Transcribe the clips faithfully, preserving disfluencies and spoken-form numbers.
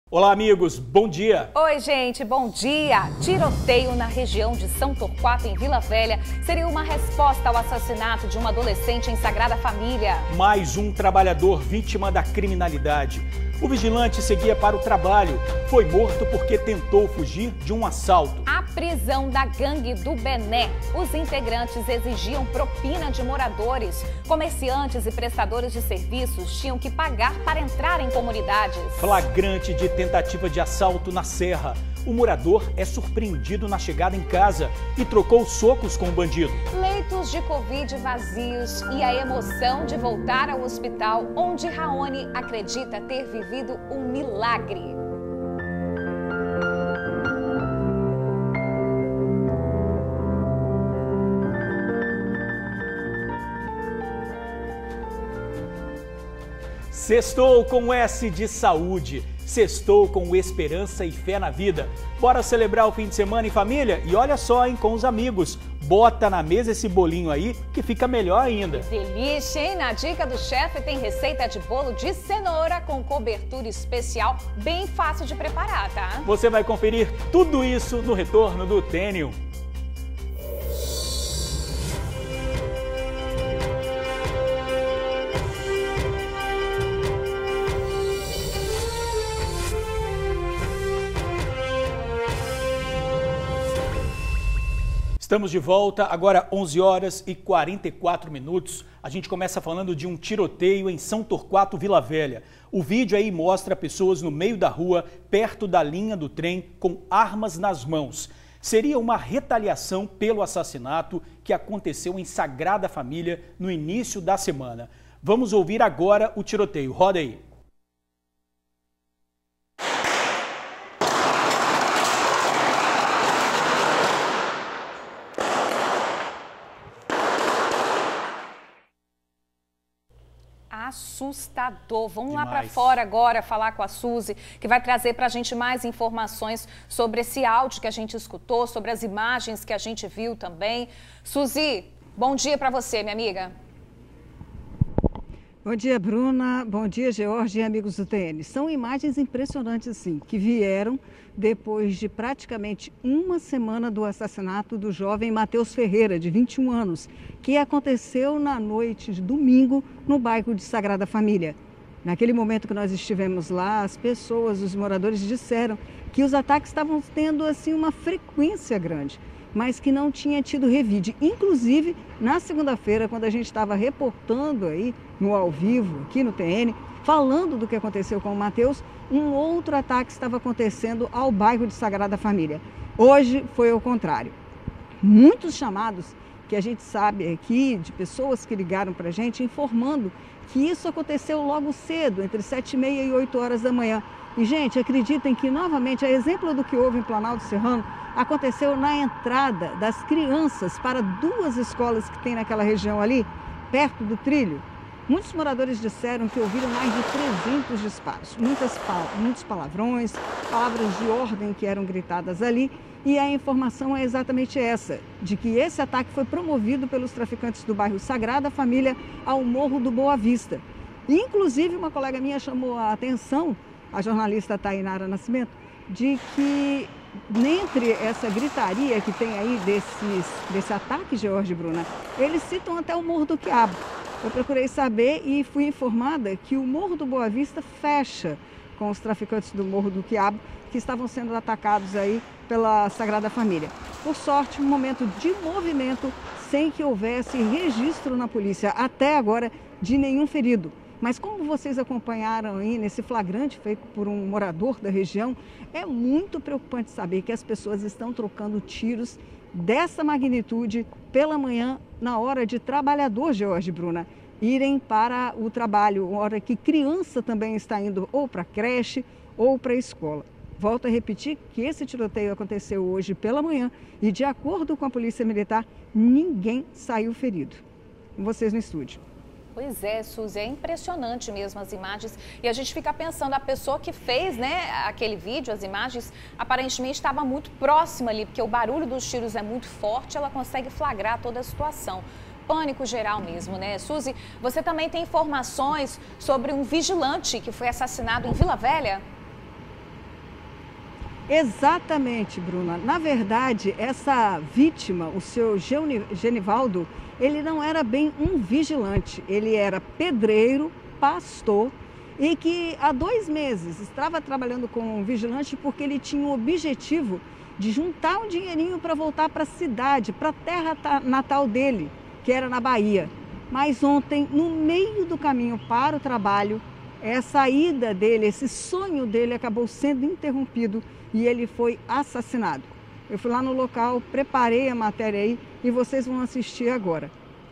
Olá, amigos, bom dia! Oi, gente, bom dia! Tiroteio na região de São Torquato, em Vila Velha, seria uma resposta ao assassinato de uma adolescente em Sagrada Família. Mais um trabalhador vítima da criminalidade. O vigilante seguia para o trabalho. Foi morto porque tentou fugir de um assalto. A prisão da gangue do Bené. Os integrantes exigiam propina de moradores. Comerciantes e prestadores de serviços tinham que pagar para entrar em comunidades. Flagrante de tentativa de assalto na Serra. O morador é surpreendido na chegada em casa e trocou socos com o bandido. Leitos de Covid vazios e a emoção de voltar ao hospital, onde Raoni acredita ter vivido um milagre. Sextou com S de saúde. Sextou com esperança e fé na vida. Bora celebrar o fim de semana em família? E olha só, hein, com os amigos. Bota na mesa esse bolinho aí que fica melhor ainda. Que delícia, hein? Na dica do chefe tem receita de bolo de cenoura com cobertura especial, bem fácil de preparar, tá? Você vai conferir tudo isso no retorno do T N um. Estamos de volta, agora onze horas e quarenta e quatro minutos. A gente começa falando de um tiroteio em São Torquato, Vila Velha. O vídeo aí mostra pessoas no meio da rua, perto da linha do trem, com armas nas mãos. Seria uma retaliação pelo assassinato que aconteceu em Sagrada Família no início da semana. Vamos ouvir agora o tiroteio. Roda aí. Assustador. Vamos Demais. lá para fora agora falar com a Suzy, que vai trazer para a gente mais informações sobre esse áudio que a gente escutou, sobre as imagens que a gente viu também. Suzy, bom dia para você, minha amiga. Bom dia, Bruna. Bom dia, George e amigos do T N. São imagens impressionantes, sim, que vieram depois de praticamente uma semana do assassinato do jovem Matheus Ferreira, de vinte e um anos, que aconteceu na noite de domingo no bairro de Sagrada Família. Naquele momento que nós estivemos lá, as pessoas, os moradores disseram que os ataques estavam tendo assim uma frequência grande, mas que não tinha tido revide. Inclusive, na segunda-feira, quando a gente estava reportando aí no ao vivo, aqui no T N, falando do que aconteceu com o Matheus, um outro ataque estava acontecendo ao bairro de Sagrada Família. Hoje foi o contrário. Muitos chamados que a gente sabe aqui, de pessoas que ligaram para a gente, informando que isso aconteceu logo cedo, entre sete e meia e oito horas da manhã. E, gente, acreditem que, novamente, a exemplo do que houve em Planalto Serrano, aconteceu na entrada das crianças para duas escolas que tem naquela região ali, perto do trilho. Muitos moradores disseram que ouviram mais de trezentos disparos, muitas, muitos palavrões, palavras de ordem que eram gritadas ali. E a informação é exatamente essa, de que esse ataque foi promovido pelos traficantes do bairro Sagrada Família ao Morro do Boa Vista. Inclusive, uma colega minha chamou a atenção, a jornalista Tainara Nascimento, de que dentre essa gritaria que tem aí desses, desse ataque, George e Bruna, eles citam até o Morro do Quiabo. Eu procurei saber e fui informada que o Morro do Boa Vista fecha com os traficantes do Morro do Quiabo, que estavam sendo atacados aí pela Sagrada Família. Por sorte, um momento de movimento sem que houvesse registro na polícia até agora de nenhum ferido. Mas como vocês acompanharam aí nesse flagrante feito por um morador da região, é muito preocupante saber que as pessoas estão trocando tiros dessa magnitude pela manhã, na hora de trabalhador, George e Bruna, irem para o trabalho, hora que criança também está indo ou para a creche ou para a escola. Volto a repetir que esse tiroteio aconteceu hoje pela manhã e, de acordo com a Polícia Militar, ninguém saiu ferido. Com vocês no estúdio. Pois é, Suzy, é impressionante mesmo as imagens. E a gente fica pensando, a pessoa que fez, né, aquele vídeo, as imagens, aparentemente estava muito próxima ali, porque o barulho dos tiros é muito forte, ela consegue flagrar toda a situação. Pânico geral mesmo, né? Suzy, você também tem informações sobre um vigilante que foi assassinado em Vila Velha? Exatamente, Bruna. Na verdade, essa vítima, o seu Genivaldo, ele não era bem um vigilante. Ele era pedreiro, pastor e que há dois meses estava trabalhando como um vigilante porque ele tinha o objetivo de juntar um dinheirinho para voltar para a cidade, para a terra natal dele, que era na Bahia. Mas ontem, no meio do caminho para o trabalho, essa ida dele, esse sonho dele acabou sendo interrompido e ele foi assassinado. Eu fui lá no local, preparei a matéria aí e vocês vão assistir agora.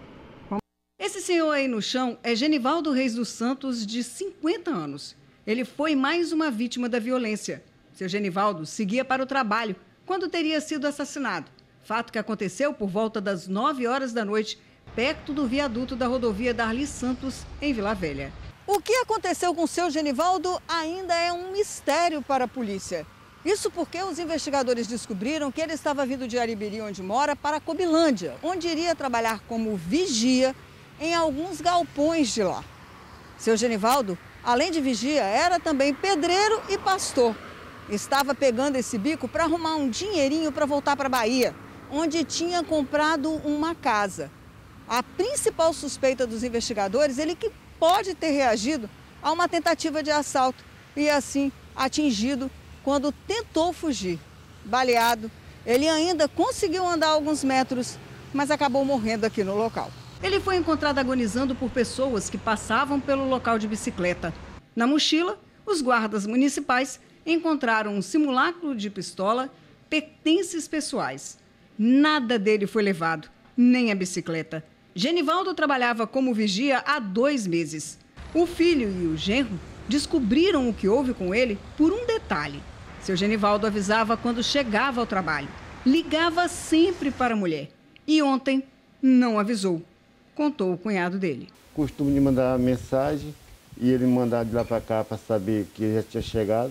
Esse senhor aí no chão é Genivaldo Reis dos Santos, de cinquenta anos. Ele foi mais uma vítima da violência. Seu Genivaldo seguia para o trabalho quando teria sido assassinado. Fato que aconteceu por volta das nove horas da noite, perto do viaduto da rodovia Darli Santos, em Vila Velha. O que aconteceu com o seu Genivaldo ainda é um mistério para a polícia. Isso porque os investigadores descobriram que ele estava vindo de Aribiri, onde mora, para Cobilândia, onde iria trabalhar como vigia em alguns galpões de lá. Seu Genivaldo, além de vigia, era também pedreiro e pastor. Estava pegando esse bico para arrumar um dinheirinho para voltar para a Bahia, onde tinha comprado uma casa. A principal suspeita dos investigadores, ele que pode ter reagido a uma tentativa de assalto e assim atingido quando tentou fugir. Baleado, ele ainda conseguiu andar alguns metros, mas acabou morrendo aqui no local. Ele foi encontrado agonizando por pessoas que passavam pelo local de bicicleta. Na mochila, os guardas municipais encontraram um simulacro de pistola, pertences pessoais. Nada dele foi levado, nem a bicicleta. Genivaldo trabalhava como vigia há dois meses. O filho e o genro descobriram o que houve com ele por um detalhe. Seu Genivaldo avisava quando chegava ao trabalho. Ligava sempre para a mulher. E ontem não avisou, contou o cunhado dele. Costumo de mandar mensagem e ele mandar de lá para cá para saber que já tinha chegado.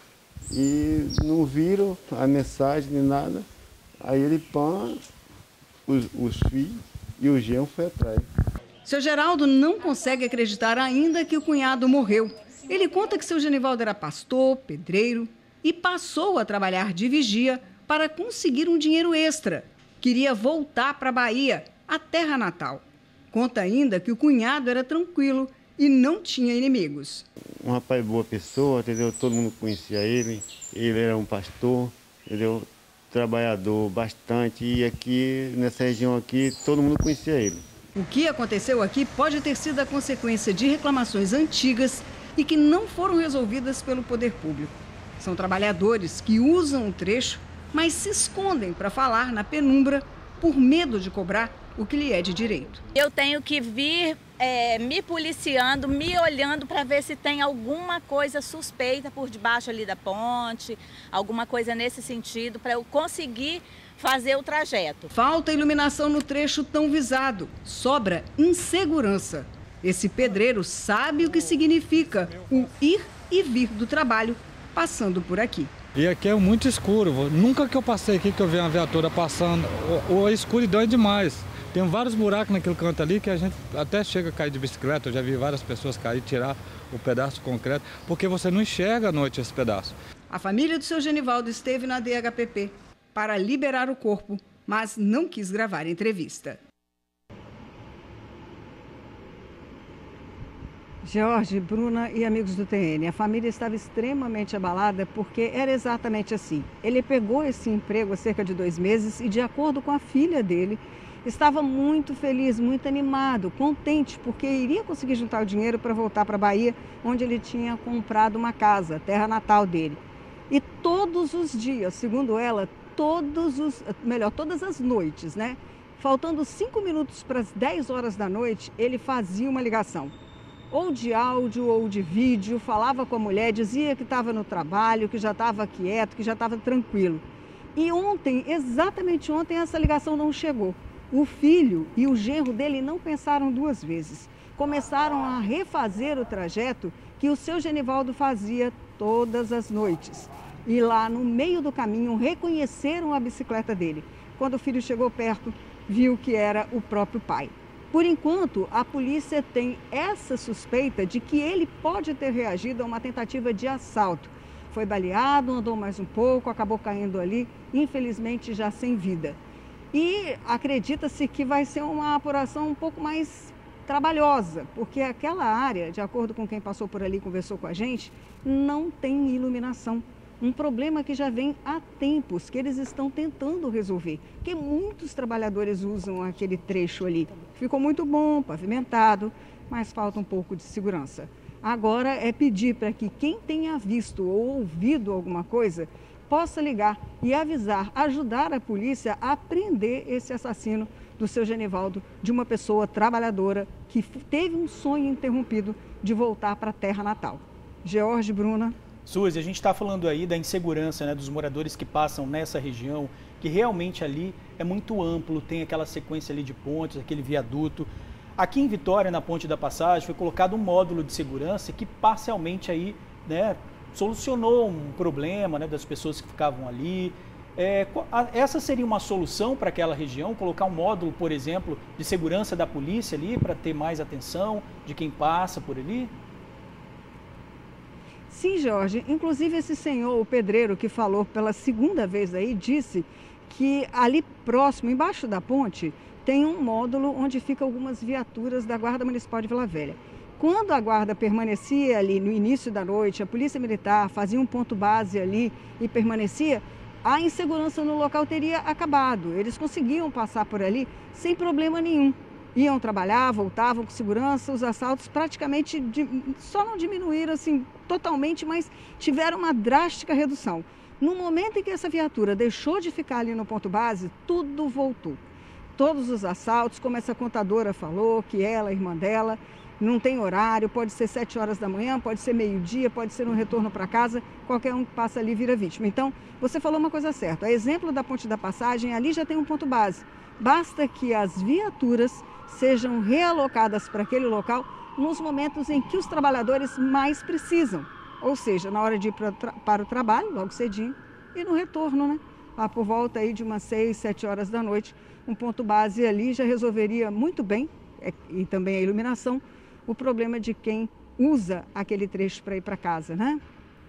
E não viram a mensagem nem nada. Aí ele pã, os, os filhos e o genro foi atrás. Seu Geraldo não consegue acreditar ainda que o cunhado morreu. Ele conta que seu Genivaldo era pastor, pedreiro e passou a trabalhar de vigia para conseguir um dinheiro extra. Queria voltar para a Bahia, a terra natal. Conta ainda que o cunhado era tranquilo e não tinha inimigos. Um rapaz boa pessoa, entendeu? Todo mundo conhecia ele. Ele era um pastor, ele é um trabalhador bastante. E aqui, nessa região aqui, todo mundo conhecia ele. O que aconteceu aqui pode ter sido a consequência de reclamações antigas e que não foram resolvidas pelo poder público. São trabalhadores que usam o trecho, mas se escondem para falar na penumbra por medo de cobrar o que lhe é de direito. Eu tenho que vir é, me policiando, me olhando para ver se tem alguma coisa suspeita por debaixo ali da ponte, alguma coisa nesse sentido, para eu conseguir fazer o trajeto. Falta iluminação no trecho tão visado, sobra insegurança. Esse pedreiro sabe o que significa o ir e vir do trabalho passando por aqui. E aqui é muito escuro, nunca que eu passei aqui que eu vi uma viatura passando, ou a escuridão é demais. Tem vários buracos naquele canto ali que a gente até chega a cair de bicicleta, eu já vi várias pessoas cair, tirar o pedaço de concreto, porque você não enxerga à noite esse pedaço. A família do seu Genivaldo esteve na D H P P para liberar o corpo, mas não quis gravar a entrevista. Jorge, Bruna e amigos do T N, a família estava extremamente abalada porque era exatamente assim. Ele pegou esse emprego há cerca de dois meses e, de acordo com a filha dele, estava muito feliz, muito animado, contente, porque iria conseguir juntar o dinheiro para voltar para a Bahia, onde ele tinha comprado uma casa, a terra natal dele. E todos os dias, segundo ela, todos os, melhor, todas as noites, né? Faltando cinco minutos para as dez horas da noite, ele fazia uma ligação. Ou de áudio ou de vídeo, falava com a mulher, dizia que estava no trabalho, que já estava quieto, que já estava tranquilo. E ontem, exatamente ontem, essa ligação não chegou. O filho e o genro dele não pensaram duas vezes. Começaram a refazer o trajeto que o seu Genivaldo fazia todas as noites. E lá no meio do caminho reconheceram a bicicleta dele. Quando o filho chegou perto, viu que era o próprio pai. Por enquanto, a polícia tem essa suspeita de que ele pode ter reagido a uma tentativa de assalto. foi baleado, andou mais um pouco, acabou caindo ali, infelizmente já sem vida. E acredita-se que vai ser uma apuração um pouco mais trabalhosa, porque aquela área, de acordo com quem passou por ali e conversou com a gente, não tem iluminação. Um problema que já vem há tempos, que eles estão tentando resolver, porque muitos trabalhadores usam aquele trecho ali. Ficou muito bom, pavimentado, mas falta um pouco de segurança. Agora é pedir para que quem tenha visto ou ouvido alguma coisa possa ligar e avisar, ajudar a polícia a prender esse assassino do seu Genivaldo, de uma pessoa trabalhadora que teve um sonho interrompido de voltar para a terra natal. George, Bruna. Suzy, a gente está falando aí da insegurança, né, dos moradores que passam nessa região, que realmente ali é muito amplo, tem aquela sequência ali de pontes, aquele viaduto. Aqui em Vitória, na Ponte da Passagem, foi colocado um módulo de segurança que parcialmente aí, né, solucionou um problema, né, das pessoas que ficavam ali. É, essa seria uma solução para aquela região, colocar um módulo, por exemplo, de segurança da polícia ali, para ter mais atenção de quem passa por ali? Sim, Jorge. Inclusive esse senhor, o pedreiro, que falou pela segunda vez aí, disse que ali próximo, embaixo da ponte, tem um módulo onde ficam algumas viaturas da Guarda Municipal de Vila Velha. Quando a guarda permanecia ali no início da noite, a Polícia Militar fazia um ponto base ali e permanecia, a insegurança no local teria acabado. Eles conseguiam passar por ali sem problema nenhum. Iam trabalhar, voltavam com segurança, os assaltos praticamente só não diminuíram assim totalmente, mas tiveram uma drástica redução. No momento em que essa viatura deixou de ficar ali no ponto base, tudo voltou. Todos os assaltos, como essa contadora falou, que ela, a irmã dela, não tem horário, pode ser sete horas da manhã, pode ser meio-dia, pode ser um retorno para casa, qualquer um que passa ali vira vítima. Então, você falou uma coisa certa, a exemplo da Ponte da Passagem, ali já tem um ponto base. Basta que as viaturas sejam realocadas para aquele local nos momentos em que os trabalhadores mais precisam. Ou seja, na hora de ir para, para o trabalho, logo cedinho, e no retorno, né? Lá por volta aí de umas seis, sete horas da noite, um ponto base ali já resolveria muito bem, e também a iluminação, o problema de quem usa aquele trecho para ir para casa, né?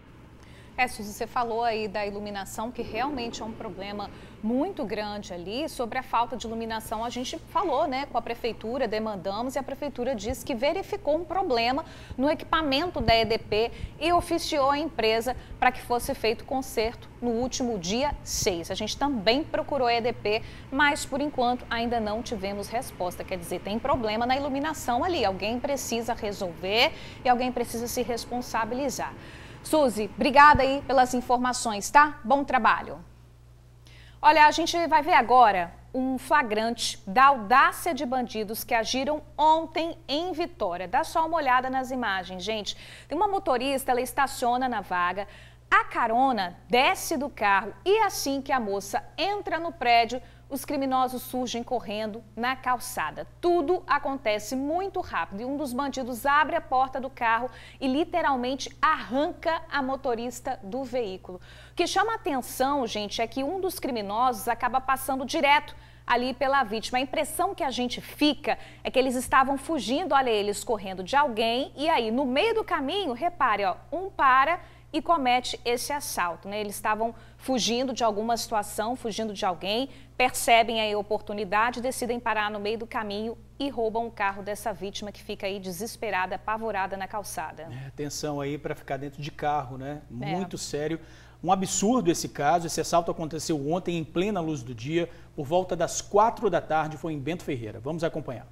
É, Suzy, você falou aí da iluminação, que realmente é um problema muito grande ali. Sobre a falta de iluminação, a gente falou, né, com a prefeitura, demandamos, e a prefeitura disse que verificou um problema no equipamento da E D P e oficiou a empresa para que fosse feito conserto no último dia seis. A gente também procurou a E D P, mas por enquanto ainda não tivemos resposta. Quer dizer, tem problema na iluminação ali. Alguém precisa resolver e alguém precisa se responsabilizar. Suzy, obrigada aí pelas informações, tá? Bom trabalho. Olha, a gente vai ver agora um flagrante da audácia de bandidos que agiram ontem em Vitória. Dá só uma olhada nas imagens, gente. Tem uma motorista, ela estaciona na vaga, a carona desce do carro e assim que a moça entra no prédio, os criminosos surgem correndo na calçada. Tudo acontece muito rápido e um dos bandidos abre a porta do carro e literalmente arranca a motorista do veículo. O que chama a atenção, gente, é que um dos criminosos acaba passando direto ali pela vítima. A impressão que a gente fica é que eles estavam fugindo, olha eles correndo de alguém e aí no meio do caminho, repare, ó, um para e comete esse assalto, né? Eles estavam fugindo de alguma situação, fugindo de alguém, percebem a oportunidade, decidem parar no meio do caminho e roubam o carro dessa vítima que fica aí desesperada, apavorada na calçada. É, atenção aí para ficar dentro de carro, né? Muito é. sério. Um absurdo esse caso, esse assalto aconteceu ontem em plena luz do dia, por volta das quatro da tarde, foi em Bento Ferreira. Vamos acompanhar.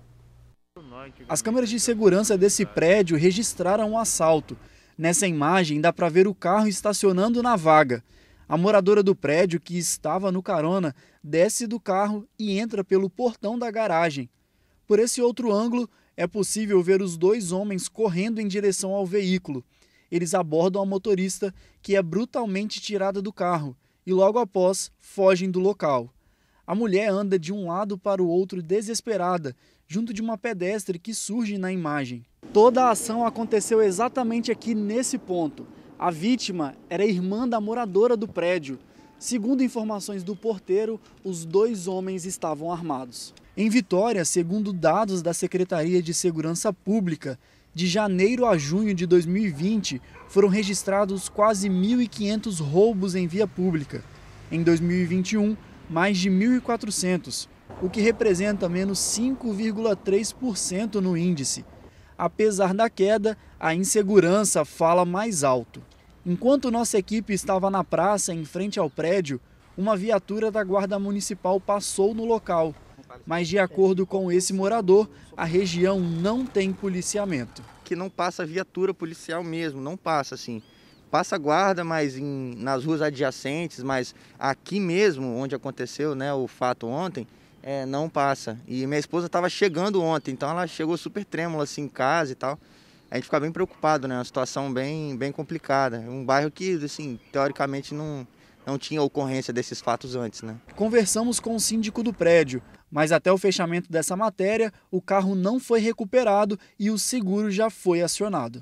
As câmeras de segurança desse prédio registraram o assalto. Nessa imagem dá para ver o carro estacionando na vaga. A moradora do prédio, que estava no carona, desce do carro e entra pelo portão da garagem. Por esse outro ângulo, é possível ver os dois homens correndo em direção ao veículo. Eles abordam a motorista, que é brutalmente tirada do carro, e logo após fogem do local. A mulher anda de um lado para o outro desesperada, junto de uma pedestre que surge na imagem. Toda a ação aconteceu exatamente aqui nesse ponto. A vítima era irmã da moradora do prédio. Segundo informações do porteiro, os dois homens estavam armados. Em Vitória, segundo dados da Secretaria de Segurança Pública, De janeiro a junho de dois mil e vinte, foram registrados quase mil e quinhentos roubos em via pública. Em dois mil e vinte e um, mais de mil e quatrocentos, o que representa menos cinco vírgula três por cento no índice. Apesar da queda, a insegurança fala mais alto. Enquanto nossa equipe estava na praça, em frente ao prédio, uma viatura da Guarda Municipal passou no local. Mas, de acordo com esse morador, a região não tem policiamento. Que não passa viatura policial mesmo, não passa assim. Passa guarda, mas em, nas ruas adjacentes, mas aqui mesmo, onde aconteceu, né, o fato ontem, É, não passa. E minha esposa estava chegando ontem, então ela chegou super trêmula assim em casa e tal. A gente fica bem preocupado, né? Uma situação bem, bem complicada. Um bairro que, assim, teoricamente não, não tinha ocorrência desses fatos antes, né? Conversamos com o síndico do prédio, mas até o fechamento dessa matéria, o carro não foi recuperado e o seguro já foi acionado.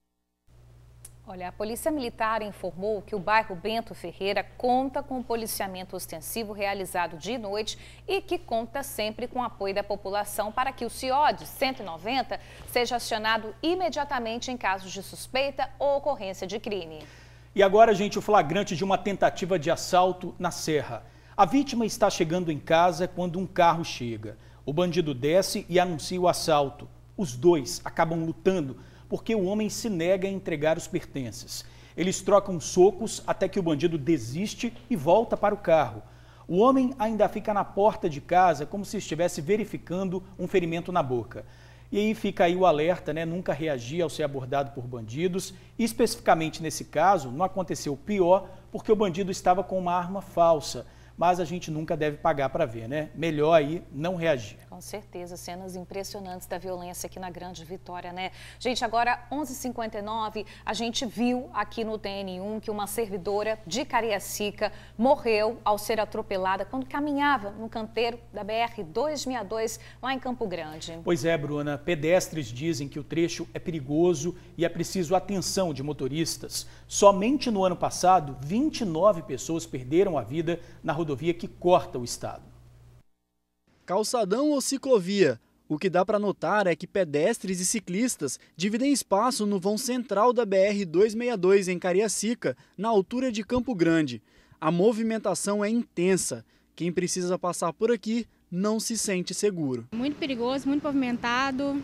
Olha, a Polícia Militar informou que o bairro Bento Ferreira conta com policiamento ostensivo realizado de noite e que conta sempre com o apoio da população para que o CIOD cento e noventa seja acionado imediatamente em casos de suspeita ou ocorrência de crime. E agora, gente, o flagrante de uma tentativa de assalto na Serra. A vítima está chegando em casa quando um carro chega. O bandido desce e anuncia o assalto. Os dois acabam lutando, porque o homem se nega a entregar os pertences. Eles trocam socos até que o bandido desiste e volta para o carro. O homem ainda fica na porta de casa como se estivesse verificando um ferimento na boca. E aí fica aí o alerta, né? Nunca reagir ao ser abordado por bandidos. E especificamente nesse caso, não aconteceu pior porque o bandido estava com uma arma falsa. Mas a gente nunca deve pagar para ver, né? Melhor aí não reagir. Com certeza, cenas impressionantes da violência aqui na Grande Vitória, né? Gente, agora onze e cinquenta e nove, a gente viu aqui no T N um que uma servidora de Cariacica morreu ao ser atropelada quando caminhava no canteiro da B R duzentos e sessenta e dois, lá em Campo Grande. Pois é, Bruna, pedestres dizem que o trecho é perigoso e é preciso atenção de motoristas. Somente no ano passado, vinte e nove pessoas perderam a vida na rodovia que corta o estado. Calçadão ou ciclovia? O que dá para notar é que pedestres e ciclistas dividem espaço no vão central da B R duzentos e sessenta e dois em Cariacica, na altura de Campo Grande. A movimentação é intensa. Quem precisa passar por aqui não se sente seguro. Muito perigoso, muito movimentado.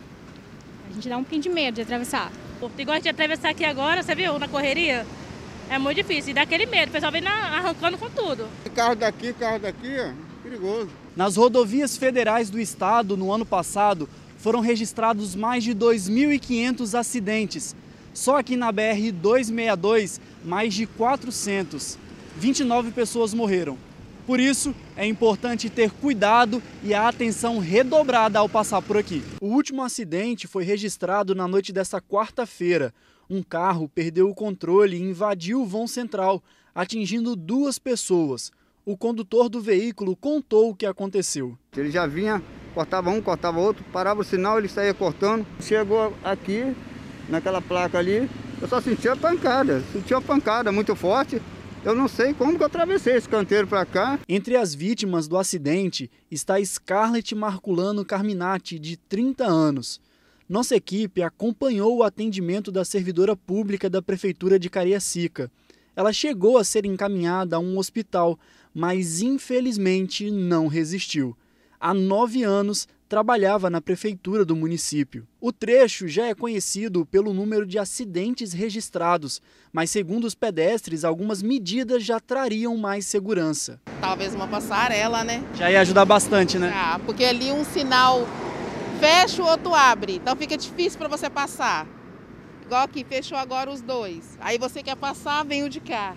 A gente dá um pouquinho de medo de atravessar. O negócio de atravessar aqui agora, você viu, na correria, é muito difícil. E dá aquele medo, o pessoal vem na, arrancando com tudo. Carro daqui, carro daqui, ó, perigoso. Nas rodovias federais do estado, no ano passado, foram registrados mais de dois mil e quinhentos acidentes. Só aqui na B R duzentos e sessenta e dois, mais de quatrocentos. vinte e nove pessoas morreram. Por isso, é importante ter cuidado e a atenção redobrada ao passar por aqui. O último acidente foi registrado na noite desta quarta-feira. Um carro perdeu o controle e invadiu o vão central, atingindo duas pessoas. O condutor do veículo contou o que aconteceu. Ele já vinha, cortava um, cortava outro, parava o sinal, ele saía cortando. Chegou aqui, naquela placa ali, eu só senti a pancada, senti a pancada muito forte. Eu não sei como que eu atravessei esse canteiro para cá. Entre as vítimas do acidente está Scarlett Marculano Carminati, de trinta anos. Nossa equipe acompanhou o atendimento da servidora pública da Prefeitura de Cariacica. Ela chegou a ser encaminhada a um hospital, mas infelizmente não resistiu. Há nove anos, trabalhava na prefeitura do município. O trecho já é conhecido pelo número de acidentes registrados, mas segundo os pedestres, algumas medidas já trariam mais segurança. Talvez uma passarela, né? Já ia ajudar bastante, né? Ah, porque ali um sinal fecha, o outro abre, então fica difícil para você passar. Igual aqui, fechou agora os dois. Aí você quer passar, vem o de cá.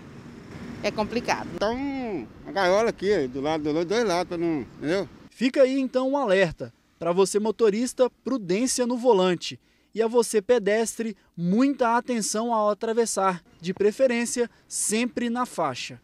É complicado. Então, uma gaiola aqui, do lado dos dois lados, para não, entendeu? Fica aí então um alerta. Para você motorista, prudência no volante. E a você pedestre, muita atenção ao atravessar. De preferência, sempre na faixa.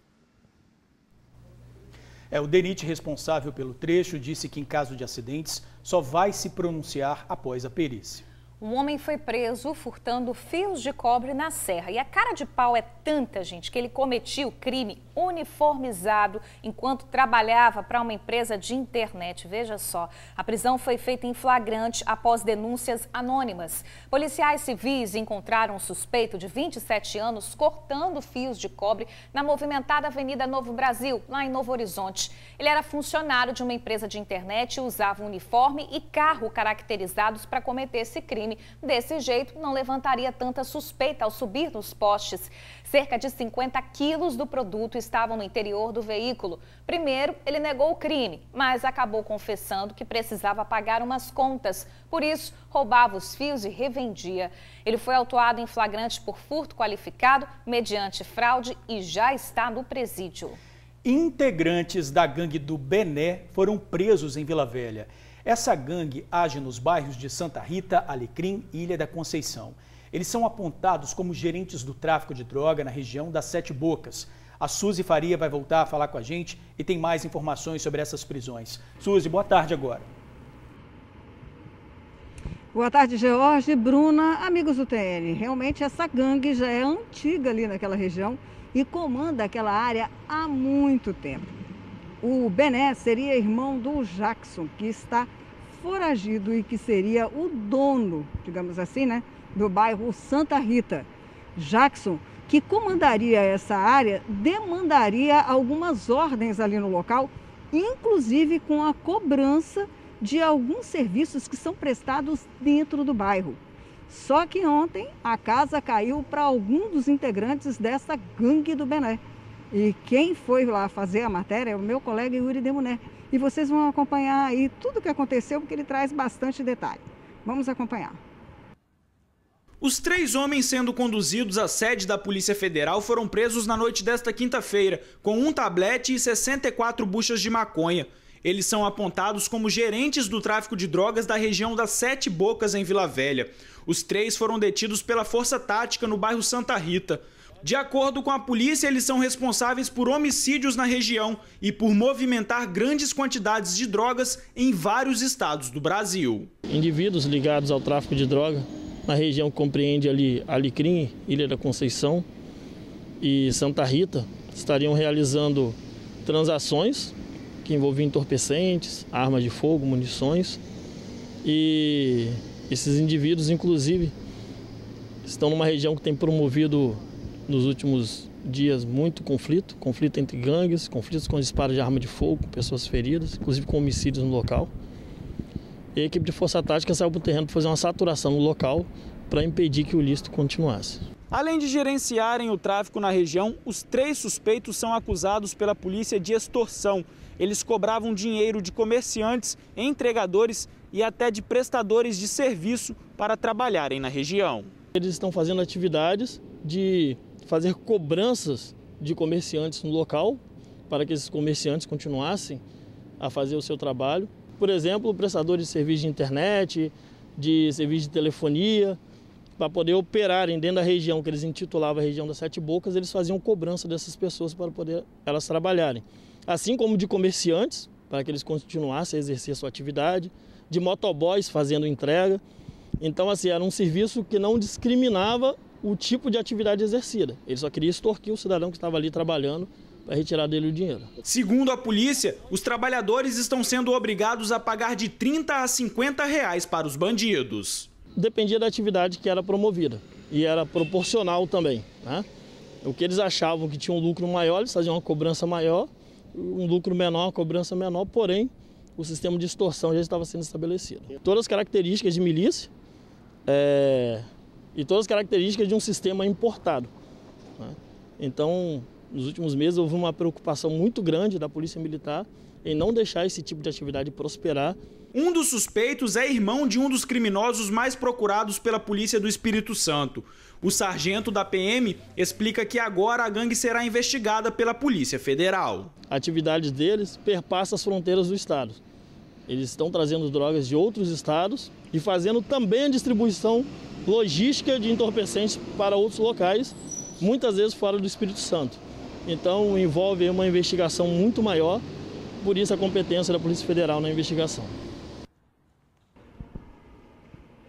É, o DENIT responsável pelo trecho disse que em caso de acidentes só vai se pronunciar após a perícia. Um homem foi preso furtando fios de cobre na serra. E a cara de pau é tanta, gente, que ele cometia o crime uniformizado enquanto trabalhava para uma empresa de internet. Veja só, a prisão foi feita em flagrante após denúncias anônimas. Policiais civis encontraram um suspeito de vinte e sete anos cortando fios de cobre na movimentada Avenida Novo Brasil, lá em Novo Horizonte. Ele era funcionário de uma empresa de internet e usava uniforme e carro caracterizados para cometer esse crime. Desse jeito, não levantaria tanta suspeita ao subir nos postes. Cerca de cinquenta quilos do produto estavam no interior do veículo. Primeiro, ele negou o crime, mas acabou confessando que precisava pagar umas contas. Por isso, roubava os fios e revendia. Ele foi autuado em flagrante por furto qualificado, mediante fraude, e já está no presídio. Integrantes da gangue do Bené foram presos em Vila Velha. Essa gangue age nos bairros de Santa Rita, Alecrim e Ilha da Conceição. Eles são apontados como gerentes do tráfico de droga na região das Sete Bocas. A Suzy Faria vai voltar a falar com a gente e tem mais informações sobre essas prisões. Suzy, boa tarde agora. Boa tarde, George, Bruna, amigos do T N. Realmente essa gangue já é antiga ali naquela região e comanda aquela área há muito tempo. O Bené seria irmão do Jackson, que está foragido e que seria o dono, digamos assim, né, do bairro Santa Rita. Jackson, que comandaria essa área, demandaria algumas ordens ali no local, inclusive com a cobrança de alguns serviços que são prestados dentro do bairro. Só que ontem a casa caiu para algum dos integrantes dessa gangue do Bené. E quem foi lá fazer a matéria é o meu colega Yuri Demuné. E vocês vão acompanhar aí tudo o que aconteceu, porque ele traz bastante detalhe. Vamos acompanhar. Os três homens sendo conduzidos à sede da Polícia Federal foram presos na noite desta quinta-feira, com um tablete e sessenta e quatro buchas de maconha. Eles são apontados como gerentes do tráfico de drogas da região das Sete Bocas, em Vila Velha. Os três foram detidos pela Força Tática no bairro Santa Rita. De acordo com a polícia, eles são responsáveis por homicídios na região e por movimentar grandes quantidades de drogas em vários estados do Brasil. Indivíduos ligados ao tráfico de droga na região que compreende ali Alecrim, Ilha da Conceição e Santa Rita estariam realizando transações que envolviam entorpecentes, armas de fogo, munições, e esses indivíduos, inclusive, estão numa região que tem promovido nos últimos dias muito conflito, conflito entre gangues, conflitos com disparos de arma de fogo, com pessoas feridas, inclusive com homicídios no local. E a equipe de Força Tática saiu para o terreno para fazer uma saturação no local para impedir que o ilícito continuasse. Além de gerenciarem o tráfico na região, os três suspeitos são acusados pela polícia de extorsão. Eles cobravam dinheiro de comerciantes, entregadores e até de prestadores de serviço para trabalharem na região. Eles estão fazendo atividades de fazer cobranças de comerciantes no local, para que esses comerciantes continuassem a fazer o seu trabalho. Por exemplo, prestadores de serviço de internet, de serviço de telefonia, para poder operarem dentro da região que eles intitulavam a região das Sete Bocas, eles faziam cobrança dessas pessoas para poder elas trabalharem. Assim como de comerciantes, para que eles continuassem a exercer a sua atividade, de motoboys fazendo entrega. Então, assim, era um serviço que não discriminava o tipo de atividade exercida. Ele só queria extorquir o cidadão que estava ali trabalhando para retirar dele o dinheiro. Segundo a polícia, os trabalhadores estão sendo obrigados a pagar de trinta a cinquenta reais para os bandidos. Dependia da atividade que era promovida e era proporcional também, né? O que eles achavam que tinha um lucro maior, eles faziam uma cobrança maior, um lucro menor, uma cobrança menor, porém o sistema de extorsão já estava sendo estabelecido. Todas as características de milícia, é... e todas as características de um sistema importado, né? Então, nos últimos meses houve uma preocupação muito grande da Polícia Militar em não deixar esse tipo de atividade prosperar. Um dos suspeitos é irmão de um dos criminosos mais procurados pela Polícia do Espírito Santo. O sargento da P M explica que agora a gangue será investigada pela Polícia Federal. A atividade deles perpassa as fronteiras do estado. Eles estão trazendo drogas de outros estados e fazendo também a distribuição logística de entorpecentes para outros locais, muitas vezes fora do Espírito Santo. Então envolve uma investigação muito maior, por isso a competência da Polícia Federal na investigação.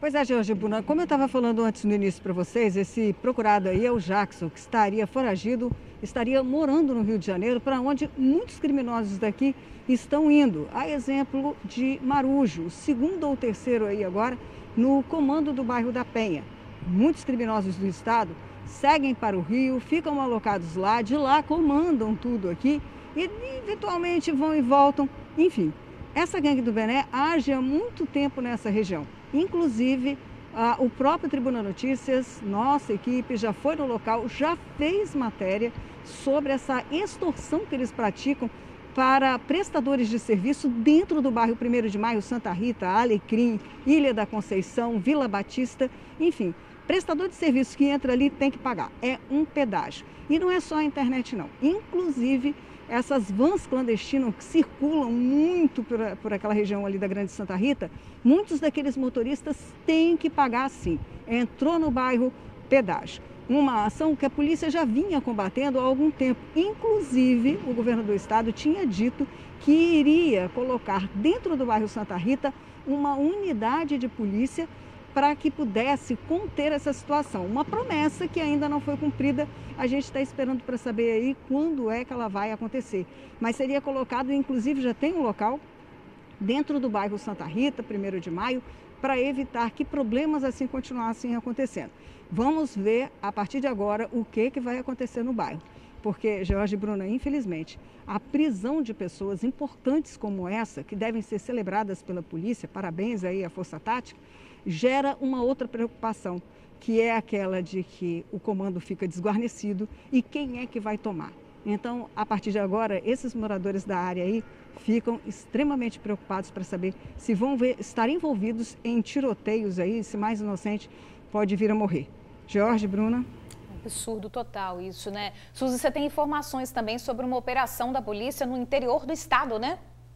Pois é, Jorge Bruna, como eu estava falando antes no início para vocês, esse procurado aí é o Jackson, que estaria foragido, estaria morando no Rio de Janeiro, para onde muitos criminosos daqui estão indo. A exemplo de Marujo, o segundo ou terceiro aí agora, no comando do bairro da Penha. Muitos criminosos do estado seguem para o Rio, ficam alocados lá, de lá comandam tudo aqui e eventualmente vão e voltam. Enfim, essa gangue do Bené age há muito tempo nessa região. Inclusive, ah, o próprio Tribuna Notícias, nossa equipe já foi no local, já fez matéria sobre essa extorsão que eles praticam para prestadores de serviço dentro do bairro primeiro de Maio, Santa Rita, Alecrim, Ilha da Conceição, Vila Batista, enfim. Prestador de serviço que entra ali tem que pagar, é um pedágio. E não é só a internet não, inclusive essas vans clandestinas que circulam muito por, por aquela região ali da Grande Santa Rita, muitos daqueles motoristas têm que pagar sim. Entrou no bairro, pedágio. Uma ação que a polícia já vinha combatendo há algum tempo. Inclusive, o governo do estado tinha dito que iria colocar dentro do bairro Santa Rita uma unidade de polícia para que pudesse conter essa situação. Uma promessa que ainda não foi cumprida. A gente está esperando para saber aí quando é que ela vai acontecer. Mas seria colocado, inclusive já tem um local dentro do bairro Santa Rita, primeiro de maio, para evitar que problemas assim continuassem acontecendo. Vamos ver a partir de agora o que, que vai acontecer no bairro. Porque, Jorge Bruna, infelizmente, a prisão de pessoas importantes como essa, que devem ser celebradas pela polícia, parabéns aí à Força Tática, gera uma outra preocupação, que é aquela de que o comando fica desguarnecido e quem é que vai tomar. Então, a partir de agora, esses moradores da área aí ficam extremamente preocupados para saber se vão ver, estar envolvidos em tiroteios aí, se mais inocente pode vir a morrer. Jorge, Bruna. Absurdo total isso, né? Suzy, você tem informações também sobre uma operação da polícia no interior do estado, né?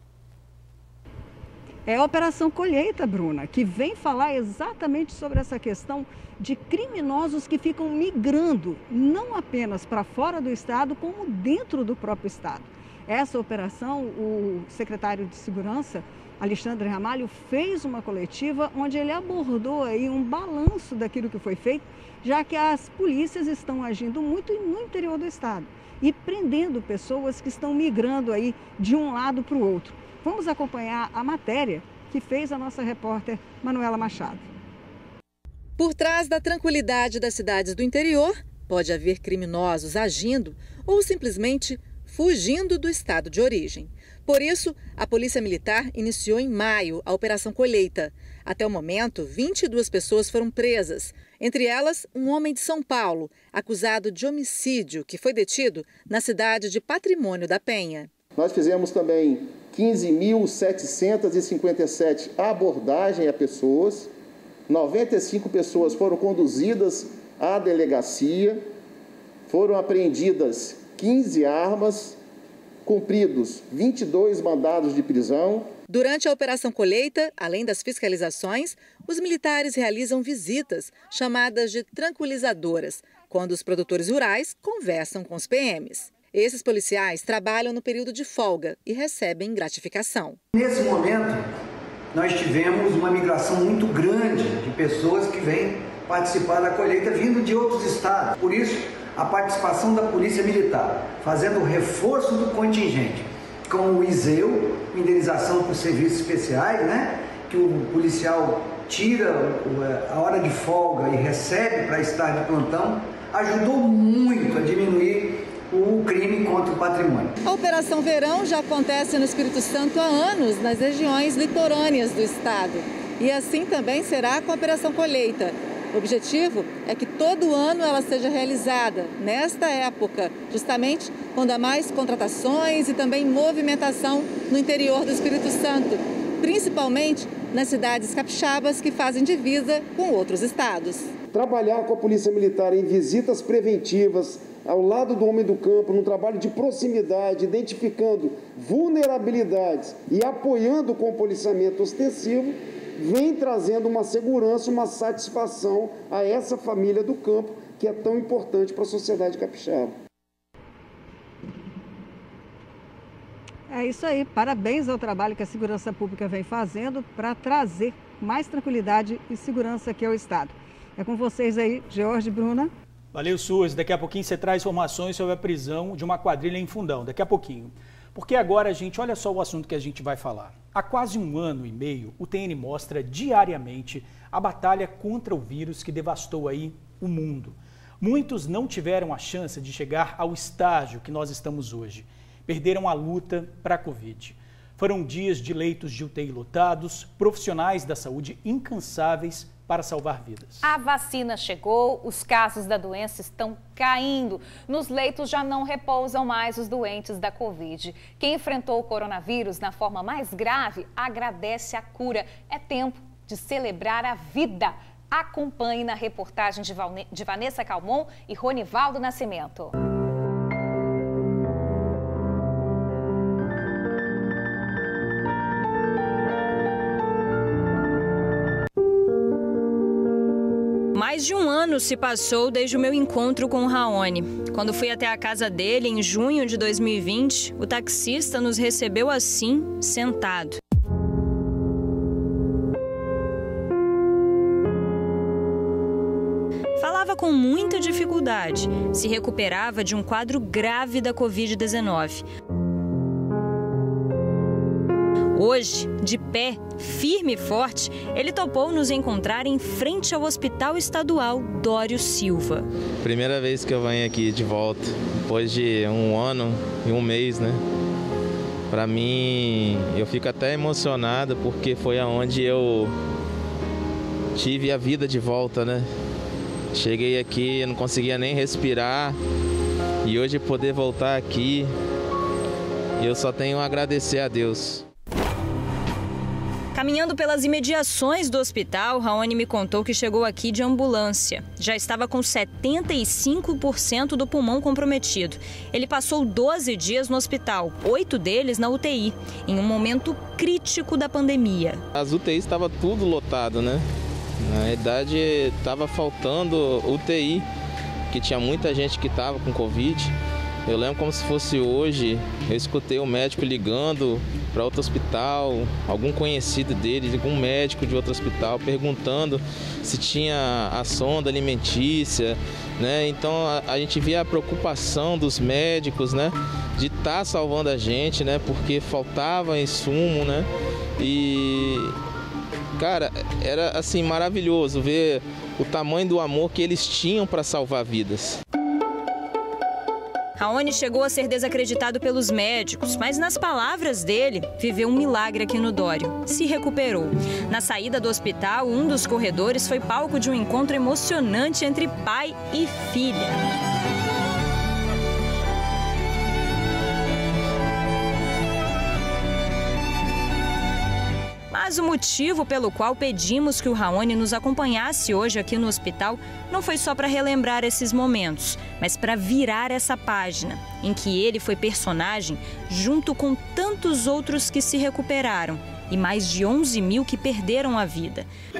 É a Operação Colheita, Bruna, que vem falar exatamente sobre essa questão de criminosos que ficam migrando, não apenas para fora do estado, como dentro do próprio estado. Essa operação, o secretário de Segurança, Alexandre Ramalho, fez uma coletiva onde ele abordou aí um balanço daquilo que foi feito, já que as polícias estão agindo muito no interior do estado e prendendo pessoas que estão migrando aí de um lado para o outro. Vamos acompanhar a matéria que fez a nossa repórter Manuela Machado. Por trás da tranquilidade das cidades do interior, pode haver criminosos agindo ou simplesmente fugindo do estado de origem. Por isso, a Polícia Militar iniciou em maio a Operação Colheita. Até o momento, vinte e duas pessoas foram presas, entre elas um homem de São Paulo, acusado de homicídio, que foi detido na cidade de Patrimônio da Penha. Nós fizemos também quinze mil setecentas e cinquenta e sete abordagens a pessoas, noventa e cinco pessoas foram conduzidas à delegacia, foram apreendidas quinze armas, cumpridos vinte e dois mandados de prisão. Durante a Operação Colheita, além das fiscalizações, os militares realizam visitas, chamadas de tranquilizadoras, quando os produtores rurais conversam com os P Ms. Esses policiais trabalham no período de folga e recebem gratificação. Nesse momento, nós tivemos uma migração muito grande de pessoas que vêm participar da colheita vindo de outros estados. Por isso, a participação da Polícia Militar, fazendo o reforço do contingente, com o ISEU, indenização por serviços especiais, né? Que o policial tira a hora de folga e recebe para estar de plantão, ajudou muito a diminuir o crime contra o patrimônio. A Operação Verão já acontece no Espírito Santo há anos, nas regiões litorâneas do estado. E assim também será com a Operação Colheita. O objetivo é que todo ano ela seja realizada nesta época, justamente quando há mais contratações e também movimentação no interior do Espírito Santo, principalmente nas cidades capixabas que fazem divisa com outros estados. Trabalhar com a Polícia Militar em visitas preventivas, ao lado do homem do campo, num trabalho de proximidade, identificando vulnerabilidades e apoiando com o policiamento ostensivo, vem trazendo uma segurança, uma satisfação a essa família do campo que é tão importante para a sociedade capixaba. É isso aí, parabéns ao trabalho que a Segurança Pública vem fazendo para trazer mais tranquilidade e segurança aqui ao Estado. É com vocês aí, George e Bruna. Valeu, Suzy. Daqui a pouquinho você traz informações sobre a prisão de uma quadrilha em Fundão. Daqui a pouquinho. Porque agora, gente, olha só o assunto que a gente vai falar. Há quase um ano e meio, o T N mostra diariamente a batalha contra o vírus que devastou aí o mundo. Muitos não tiveram a chance de chegar ao estágio que nós estamos hoje. Perderam a luta para a Covid. Foram dias de leitos de U T I lotados, profissionais da saúde incansáveis para salvar vidas. A vacina chegou, os casos da doença estão caindo. Nos leitos já não repousam mais os doentes da Covid. Quem enfrentou o coronavírus na forma mais grave agradece a cura. É tempo de celebrar a vida. Acompanhe na reportagem de Vanessa Calmon e Ronivaldo Nascimento. Mais de um ano se passou desde o meu encontro com o Raoni. Quando fui até a casa dele em junho de dois mil e vinte, o taxista nos recebeu assim, sentado. Falava com muita dificuldade, se recuperava de um quadro grave da covid dezenove. Hoje, de pé, firme e forte, ele topou nos encontrar em frente ao Hospital Estadual Dório Silva. Primeira vez que eu venho aqui de volta, depois de um ano e um mês, né? Para mim, eu fico até emocionado porque foi aonde eu tive a vida de volta, né? Cheguei aqui, eu não conseguia nem respirar e hoje poder voltar aqui, eu só tenho a agradecer a Deus. Caminhando pelas imediações do hospital, Raoni me contou que chegou aqui de ambulância. Já estava com setenta e cinco por cento do pulmão comprometido. Ele passou doze dias no hospital, oito deles na U T I, em um momento crítico da pandemia. As U T Is estavam tudo lotado, né? Na verdade, estava faltando U T I, que tinha muita gente que estava com Covid. Eu lembro como se fosse hoje, eu escutei o médico ligando para outro hospital, algum conhecido dele, algum médico de outro hospital, perguntando se tinha a sonda alimentícia, né? Então a, a gente via a preocupação dos médicos, né? De estar tá salvando a gente, né? Porque faltava insumo, né? E, cara, era assim maravilhoso ver o tamanho do amor que eles tinham para salvar vidas. Raoni chegou a ser desacreditado pelos médicos, mas nas palavras dele, viveu um milagre aqui no Dório. Se recuperou. Na saída do hospital, um dos corredores foi palco de um encontro emocionante entre pai e filha. Mas o motivo pelo qual pedimos que o Raoni nos acompanhasse hoje aqui no hospital não foi só para relembrar esses momentos, mas para virar essa página, em que ele foi personagem junto com tantos outros que se recuperaram e mais de onze mil que perderam a vida.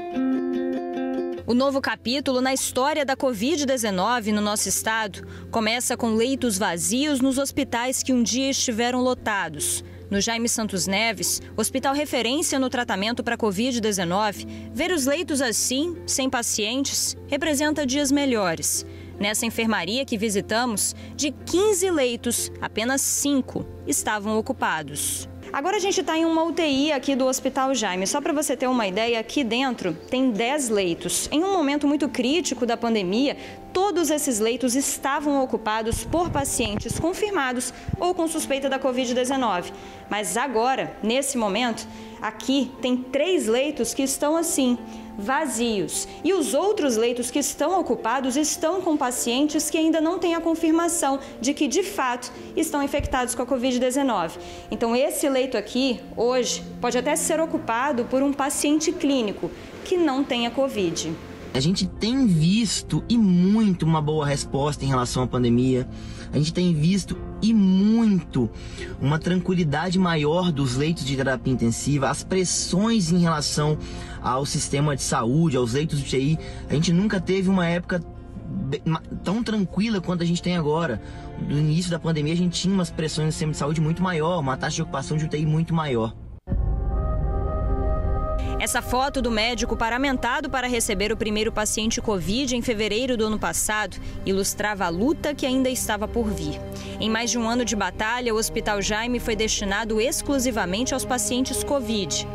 O novo capítulo na história da covid dezenove no nosso estado começa com leitos vazios nos hospitais que um dia estiveram lotados. No Jaime Santos Neves, hospital referência no tratamento para covid dezenove, ver os leitos assim, sem pacientes, representa dias melhores. Nessa enfermaria que visitamos, de quinze leitos, apenas cinco estavam ocupados. Agora a gente está em uma U T I aqui do Hospital Jaime. Só para você ter uma ideia, aqui dentro tem dez leitos. Em um momento muito crítico da pandemia, todos esses leitos estavam ocupados por pacientes confirmados ou com suspeita da covid dezenove. Mas agora, nesse momento, aqui tem três leitos que estão assim, vazios. E os outros leitos que estão ocupados estão com pacientes que ainda não têm a confirmação de que, de fato, estão infectados com a covid dezenove. Então, esse leito aqui, hoje, pode até ser ocupado por um paciente clínico que não tenha Covid. A gente tem visto e muito uma boa resposta em relação à pandemia. A gente tem visto e muito uma tranquilidade maior dos leitos de terapia intensiva, as pressões em relação ao sistema de saúde, aos leitos de U T I. A gente nunca teve uma época tão tranquila quanto a gente tem agora. No início da pandemia a gente tinha umas pressões no sistema de saúde muito maior, uma taxa de ocupação de U T I muito maior. Essa foto do médico paramentado para receber o primeiro paciente Covid em fevereiro do ano passado ilustrava a luta que ainda estava por vir. Em mais de um ano de batalha, o Hospital Jaime foi destinado exclusivamente aos pacientes Covid.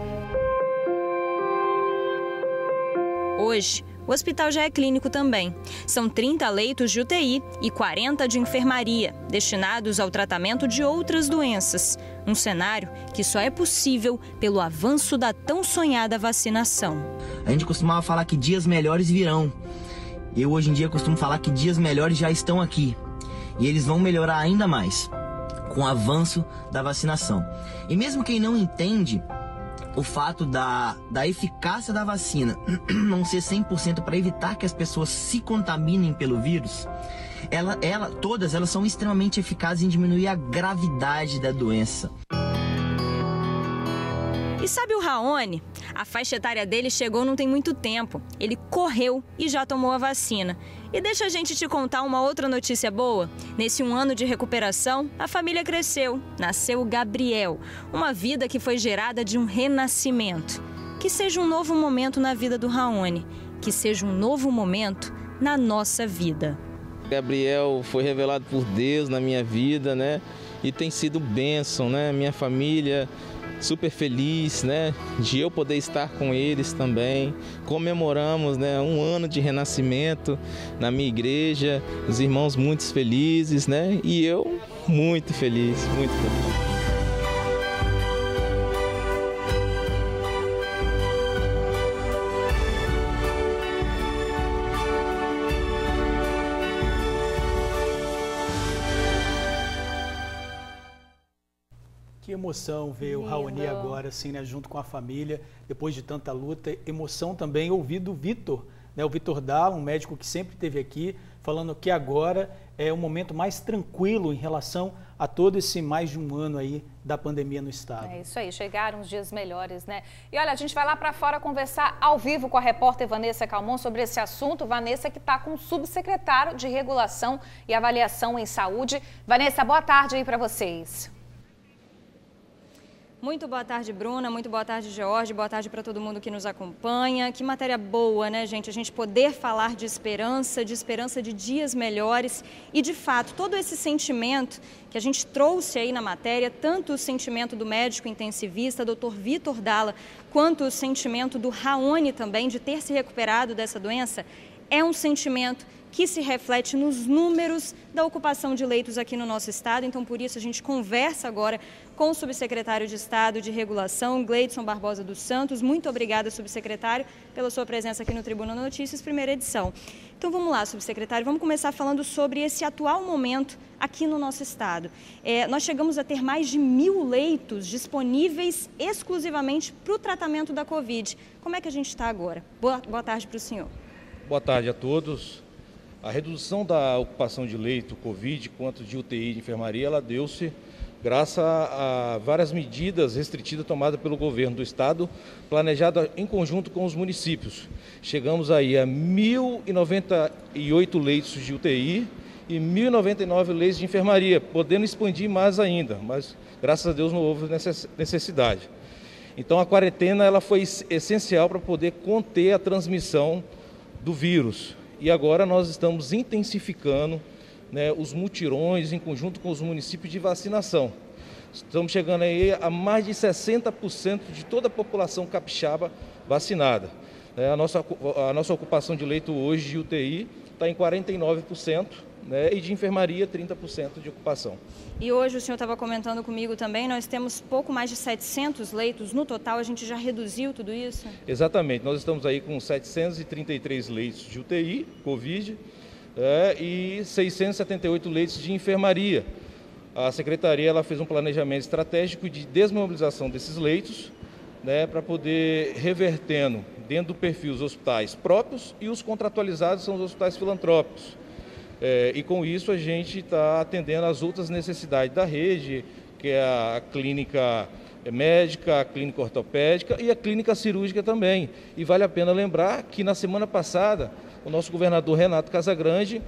Hoje, o hospital já é clínico também. São trinta leitos de U T I e quarenta de enfermaria, destinados ao tratamento de outras doenças. Um cenário que só é possível pelo avanço da tão sonhada vacinação. A gente costumava falar que dias melhores virão. Eu hoje em dia costumo falar que dias melhores já estão aqui. E eles vão melhorar ainda mais com o avanço da vacinação. E mesmo quem não entende o fato da, da eficácia da vacina não ser cem por cento para evitar que as pessoas se contaminem pelo vírus, ela, ela, todas elas são extremamente eficazes em diminuir a gravidade da doença. E sabe o Raoni? A faixa etária dele chegou não tem muito tempo. Ele correu e já tomou a vacina. E deixa a gente te contar uma outra notícia boa. Nesse um ano de recuperação, a família cresceu. Nasceu o Gabriel, uma vida que foi gerada de um renascimento. Que seja um novo momento na vida do Raoni. Que seja um novo momento na nossa vida. Gabriel foi revelado por Deus na minha vida, né? E tem sido bênção, né? Minha família super feliz, né, de eu poder estar com eles também. Comemoramos, né, um ano de renascimento na minha igreja, os irmãos muito felizes, né, e eu muito feliz, muito feliz. Que emoção ver o Raoni agora, assim, né, junto com a família, depois de tanta luta. Emoção também ouvir do Vitor, né, o Vitor Dalla, um médico que sempre esteve aqui, falando que agora é um momento mais tranquilo em relação a todo esse mais de um ano aí da pandemia no estado. É isso aí, chegaram os dias melhores, né? E olha, a gente vai lá para fora conversar ao vivo com a repórter Vanessa Calmon sobre esse assunto. Vanessa que está com o subsecretário de Regulação e Avaliação em Saúde. Vanessa, boa tarde aí para vocês. Muito boa tarde, Bruna. Muito boa tarde, George. Boa tarde para todo mundo que nos acompanha. Que matéria boa, né, gente? A gente poder falar de esperança, de esperança de dias melhores e, de fato, todo esse sentimento que a gente trouxe aí na matéria, tanto o sentimento do médico intensivista, doutor Vitor Dalla, quanto o sentimento do Raoni também, de ter se recuperado dessa doença, é um sentimento que se reflete nos números da ocupação de leitos aqui no nosso estado. Então, por isso, a gente conversa agora com o subsecretário de Estado de Regulação, Gleidson Barbosa dos Santos. Muito obrigada, subsecretário, pela sua presença aqui no Tribuna Notícias, primeira edição. Então, vamos lá, subsecretário, vamos começar falando sobre esse atual momento aqui no nosso estado. É, nós chegamos a ter mais de mil leitos disponíveis exclusivamente para o tratamento da Covid. Como é que a gente está agora? Boa, boa tarde para o senhor. Boa tarde a todos. A redução da ocupação de leito Covid quanto de U T I de enfermaria, ela deu-se graças a várias medidas restritivas tomadas pelo governo do estado, planejadas em conjunto com os municípios. Chegamos aí a mil e noventa e oito leitos de U T I e mil e noventa e nove leitos de enfermaria, podendo expandir mais ainda, mas graças a Deus não houve necessidade. Então a quarentena ela foi essencial para poder conter a transmissão do vírus. E agora nós estamos intensificando, né, os mutirões em conjunto com os municípios de vacinação. Estamos chegando aí a mais de sessenta por cento de toda a população capixaba vacinada. É, a, nossa, a nossa ocupação de leito hoje de U T I está em quarenta e nove por cento, né, e de enfermaria trinta por cento de ocupação. E hoje o senhor estava comentando comigo também, nós temos pouco mais de setecentos leitos no total, a gente já reduziu tudo isso? Exatamente, nós estamos aí com setecentos e trinta e três leitos de U T I, Covid, é, e seiscentos e setenta e oito leitos de enfermaria. A Secretaria ela fez um planejamento estratégico de desmobilização desses leitos, né, para poder revertendo dentro do perfil os hospitais próprios e os contratualizados são os hospitais filantrópicos. É, e com isso a gente está atendendo às outras necessidades da rede, que é a clínica médica, a clínica ortopédica e a clínica cirúrgica também. E vale a pena lembrar que na semana passada o nosso governador Renato Casagrande,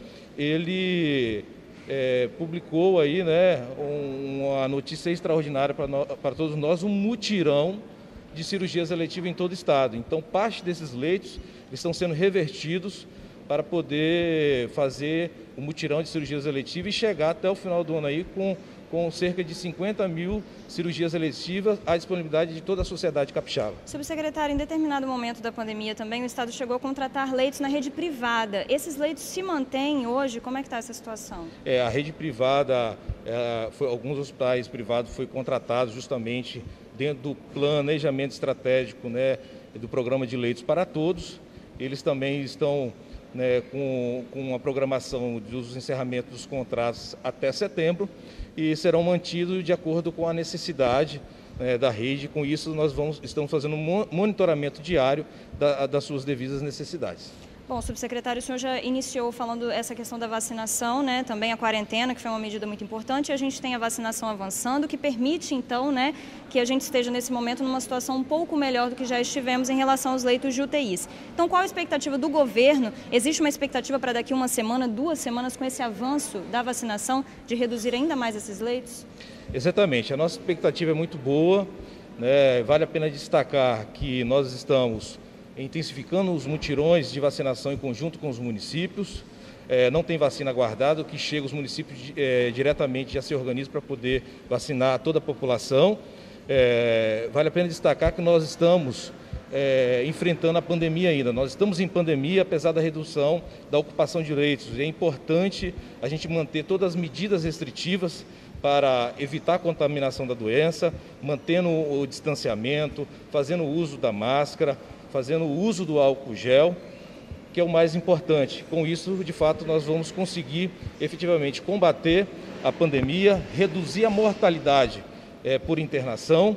ele é, publicou aí, né, um, uma notícia extraordinária para no, para todos nós, um mutirão de cirurgias eletivas em todo o estado. Então, parte desses leitos estão sendo revertidos para poder fazer o mutirão de cirurgias eletivas e chegar até o final do ano aí com, com cerca de cinquenta mil cirurgias eletivas à disponibilidade de toda a sociedade capixaba. Subsecretário, em determinado momento da pandemia também o Estado chegou a contratar leitos na rede privada. Esses leitos se mantêm hoje? Como é que está essa situação? É, a rede privada, é, foi, alguns hospitais privados foram contratados justamente dentro do planejamento estratégico, né, do programa de leitos para todos. Eles também estão, né, com, com uma programação dos encerramentos dos contratos até setembro e serão mantidos de acordo com a necessidade, né, da rede. Com isso, nós vamos, estamos fazendo um monitoramento diário da, das suas devidas necessidades. Bom, subsecretário, o senhor já iniciou falando essa questão da vacinação, né? Também a quarentena, que foi uma medida muito importante, e a gente tem a vacinação avançando, que permite, então, né, que a gente esteja nesse momento numa situação um pouco melhor do que já estivemos em relação aos leitos de U T Is. Então, qual a expectativa do governo? Existe uma expectativa para daqui uma semana, duas semanas, com esse avanço da vacinação, de reduzir ainda mais esses leitos? Exatamente, a nossa expectativa é muito boa, né? Vale a pena destacar que nós estamos intensificando os mutirões de vacinação em conjunto com os municípios. É, não tem vacina guardada, o que chega os municípios é, diretamente já se organizam para poder vacinar toda a população. É, vale a pena destacar que nós estamos é, enfrentando a pandemia ainda. Nós estamos em pandemia, apesar da redução da ocupação de leitos. É importante a gente manter todas as medidas restritivas para evitar a contaminação da doença, mantendo o distanciamento, fazendo uso da máscara, fazendo o uso do álcool gel, que é o mais importante. Com isso, de fato, nós vamos conseguir efetivamente combater a pandemia, reduzir a mortalidade é, por internação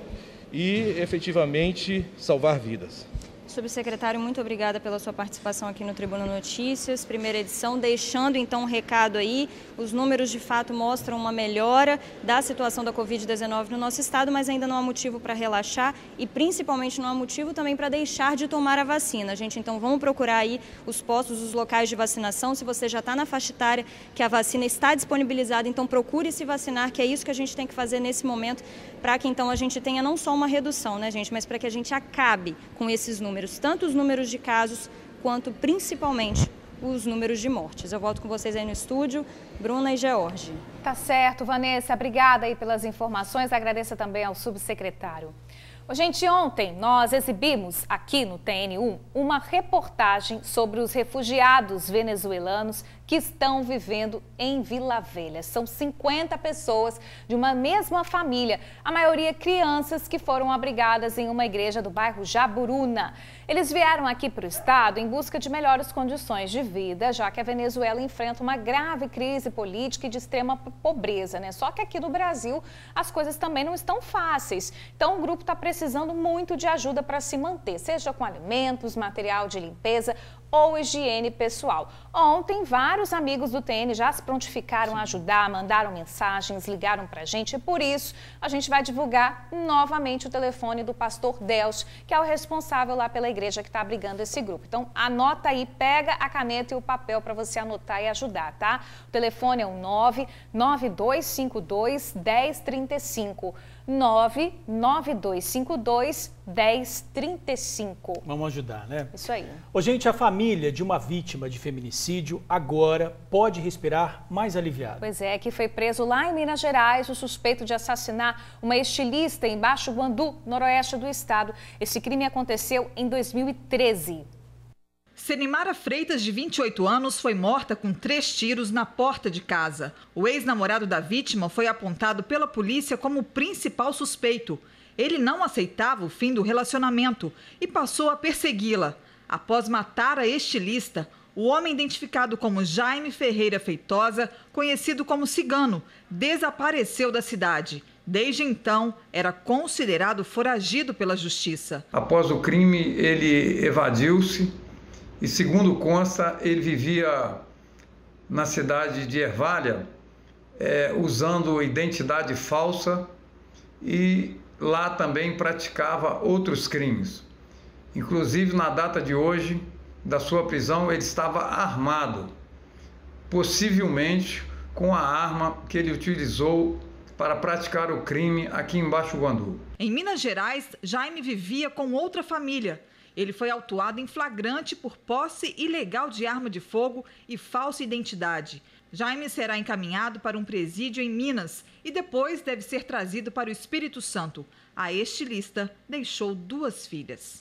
e efetivamente salvar vidas. Subsecretário, muito obrigada pela sua participação aqui no Tribuna Notícias, primeira edição, deixando então um recado aí. Os números de fato mostram uma melhora da situação da covid dezenove no nosso estado, mas ainda não há motivo para relaxar e principalmente não há motivo também para deixar de tomar a vacina. Gente, então vamos procurar aí os postos, os locais de vacinação. Se você já está na faixa etária que a vacina está disponibilizada, então procure se vacinar, que é isso que a gente tem que fazer nesse momento, para que então a gente tenha não só uma redução, né, gente, mas para que a gente acabe com esses números, tanto os números de casos, quanto principalmente os números de mortes. Eu volto com vocês aí no estúdio, Bruna e George. Tá certo, Vanessa. Obrigada aí pelas informações. Agradeço também ao subsecretário. Gente, ontem nós exibimos aqui no T N um uma reportagem sobre os refugiados venezuelanos que estão vivendo em Vila Velha. São cinquenta pessoas de uma mesma família, a maioria crianças que foram abrigadas em uma igreja do bairro Jaburuna. Eles vieram aqui para o estado em busca de melhores condições de vida, já que a Venezuela enfrenta uma grave crise política e de extrema pobreza, né? Só que aqui no Brasil as coisas também não estão fáceis. Então o grupo está precisando muito de ajuda para se manter, seja com alimentos, material de limpeza ou higiene pessoal. Ontem, vários amigos do T N já se prontificaram a ajudar, mandaram mensagens, ligaram para a gente e por isso a gente vai divulgar novamente o telefone do pastor Delcio, que é o responsável lá pela igreja que está abrigando esse grupo. Então, anota aí, pega a caneta e o papel para você anotar e ajudar, tá? O telefone é o nove nove dois cinco dois, um zero três cinco. nove nove dois cinco dois, um zero três cinco. Vamos ajudar, né? Isso aí. Ô, gente, a família de uma vítima de feminicídio agora pode respirar mais aliviada. Pois é, que foi preso lá em Minas Gerais o suspeito de assassinar uma estilista em Baixo Guandu, noroeste do estado. Esse crime aconteceu em dois mil e treze. Senimara Freitas, de vinte e oito anos, foi morta com três tiros na porta de casa. O ex-namorado da vítima foi apontado pela polícia como o principal suspeito. Ele não aceitava o fim do relacionamento e passou a persegui-la. Após matar a estilista, o homem identificado como Jaime Ferreira Feitosa, conhecido como Cigano, desapareceu da cidade. Desde então, era considerado foragido pela justiça. Após o crime, ele evadiu-se. E segundo consta, ele vivia na cidade de Ervalha, é, usando identidade falsa e lá também praticava outros crimes. Inclusive, na data de hoje, da sua prisão, ele estava armado, possivelmente com a arma que ele utilizou para praticar o crime aqui em Baixo Guandu. Em Minas Gerais, Jaime vivia com outra família. Ele foi autuado em flagrante por posse ilegal de arma de fogo e falsa identidade. Jaime será encaminhado para um presídio em Minas e depois deve ser trazido para o Espírito Santo. A estilista deixou duas filhas.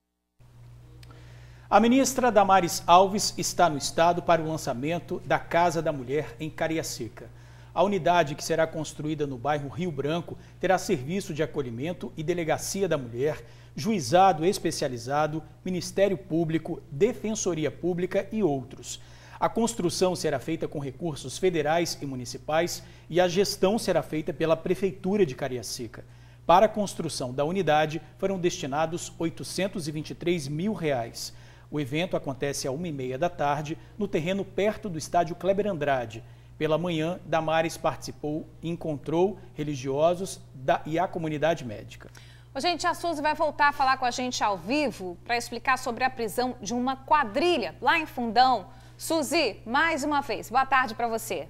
A ministra Damares Alves está no estado para o lançamento da Casa da Mulher em Cariacica. A unidade, que será construída no bairro Rio Branco, terá serviço de acolhimento e delegacia da mulher, juizado especializado, Ministério Público, Defensoria Pública e outros. A construção será feita com recursos federais e municipais e a gestão será feita pela Prefeitura de Cariacica. Para a construção da unidade foram destinados oitocentos e vinte e três mil reais. O evento acontece às uma e meia da tarde no terreno perto do estádio Kleber Andrade. Pela manhã, Damares participou e encontrou religiosos da, e a comunidade médica. Ô, gente, a Suzy vai voltar a falar com a gente ao vivo para explicar sobre a prisão de uma quadrilha lá em Fundão. Suzy, mais uma vez, boa tarde para você.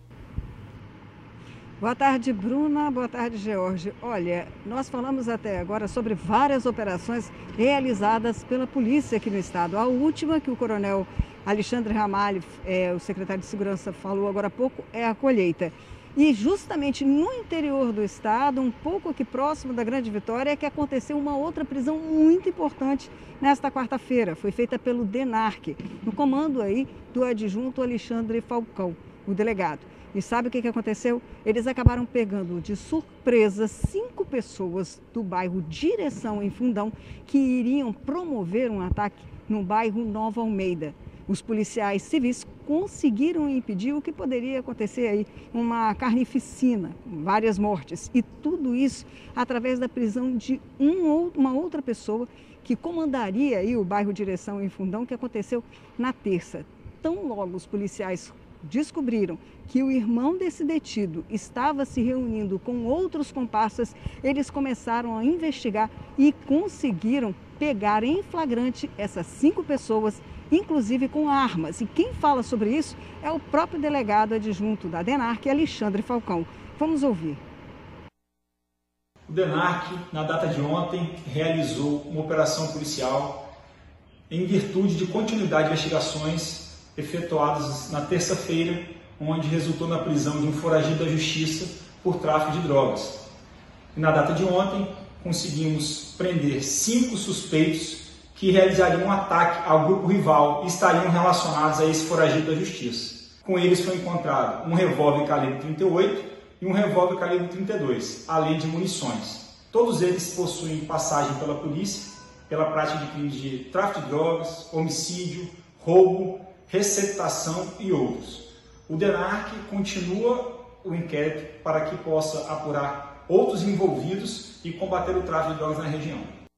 Boa tarde, Bruna. Boa tarde, George. Olha, nós falamos até agora sobre várias operações realizadas pela polícia aqui no estado. A última, que o coronel Alexandre Ramalho, é, o secretário de Segurança, falou agora há pouco, é a colheita. E justamente no interior do estado, um pouco aqui próximo da Grande Vitória, é que aconteceu uma outra prisão muito importante nesta quarta-feira. Foi feita pelo DENARC, no comando aí do adjunto Alexandre Falcão, o delegado. E sabe o que, que aconteceu? Eles acabaram pegando de surpresa cinco pessoas do bairro Direção, em Fundão, que iriam promover um ataque no bairro Nova Almeida. Os policiais civis conseguiram impedir o que poderia acontecer aí, uma carnificina, várias mortes. E tudo isso através da prisão de um ou uma outra pessoa que comandaria aí o bairro Direção, em Fundão, que aconteceu na terça. Tão logo os policiais descobriram que o irmão desse detido estava se reunindo com outros comparsas, eles começaram a investigar e conseguiram pegar em flagrante essas cinco pessoas, inclusive com armas. E quem fala sobre isso é o próprio delegado adjunto da DENARC, Alexandre Falcão. Vamos ouvir. O DENARC, na data de ontem, realizou uma operação policial em virtude de continuidade de investigações efetuadas na terça-feira, onde resultou na prisão de um foragido da justiça por tráfico de drogas. E na data de ontem, conseguimos prender cinco suspeitos que realizariam um ataque ao grupo rival e estariam relacionados a esse foragido da justiça. Com eles foi encontrado um revólver calibre trinta e oito e um revólver calibre trinta e dois, além de munições. Todos eles possuem passagem pela polícia, pela prática de crimes de tráfico de drogas, homicídio, roubo, receptação e outros. O DENARC continua o inquérito para que possa apurar outros envolvidos e combater o tráfico de drogas na região.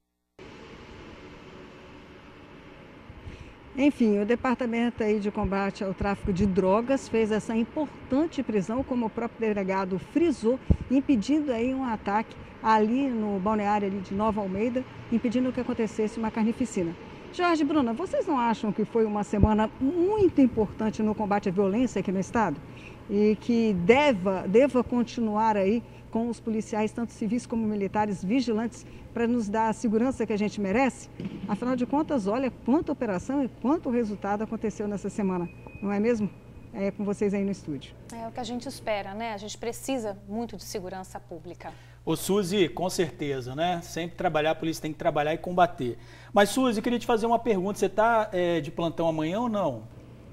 Enfim, o Departamento aí de Combate ao Tráfico de Drogas fez essa importante prisão, como o próprio delegado frisou, impedindo aí um ataque ali no balneário ali de Nova Almeida, impedindo que acontecesse uma carnificina. Jorge, Bruna, vocês não acham que foi uma semana muito importante no combate à violência aqui no estado? E que deva, deva continuar aí com os policiais, tanto civis como militares, vigilantes, para nos dar a segurança que a gente merece? Afinal de contas, olha quanta operação e quanto resultado aconteceu nessa semana, não é mesmo? É com vocês aí no estúdio. É o que a gente espera, né? A gente precisa muito de segurança pública. Ô, Suzy, com certeza, né? Sempre trabalhar, a polícia tem que trabalhar e combater. Mas, Suzy, eu queria te fazer uma pergunta. Você está é, de plantão amanhã ou não?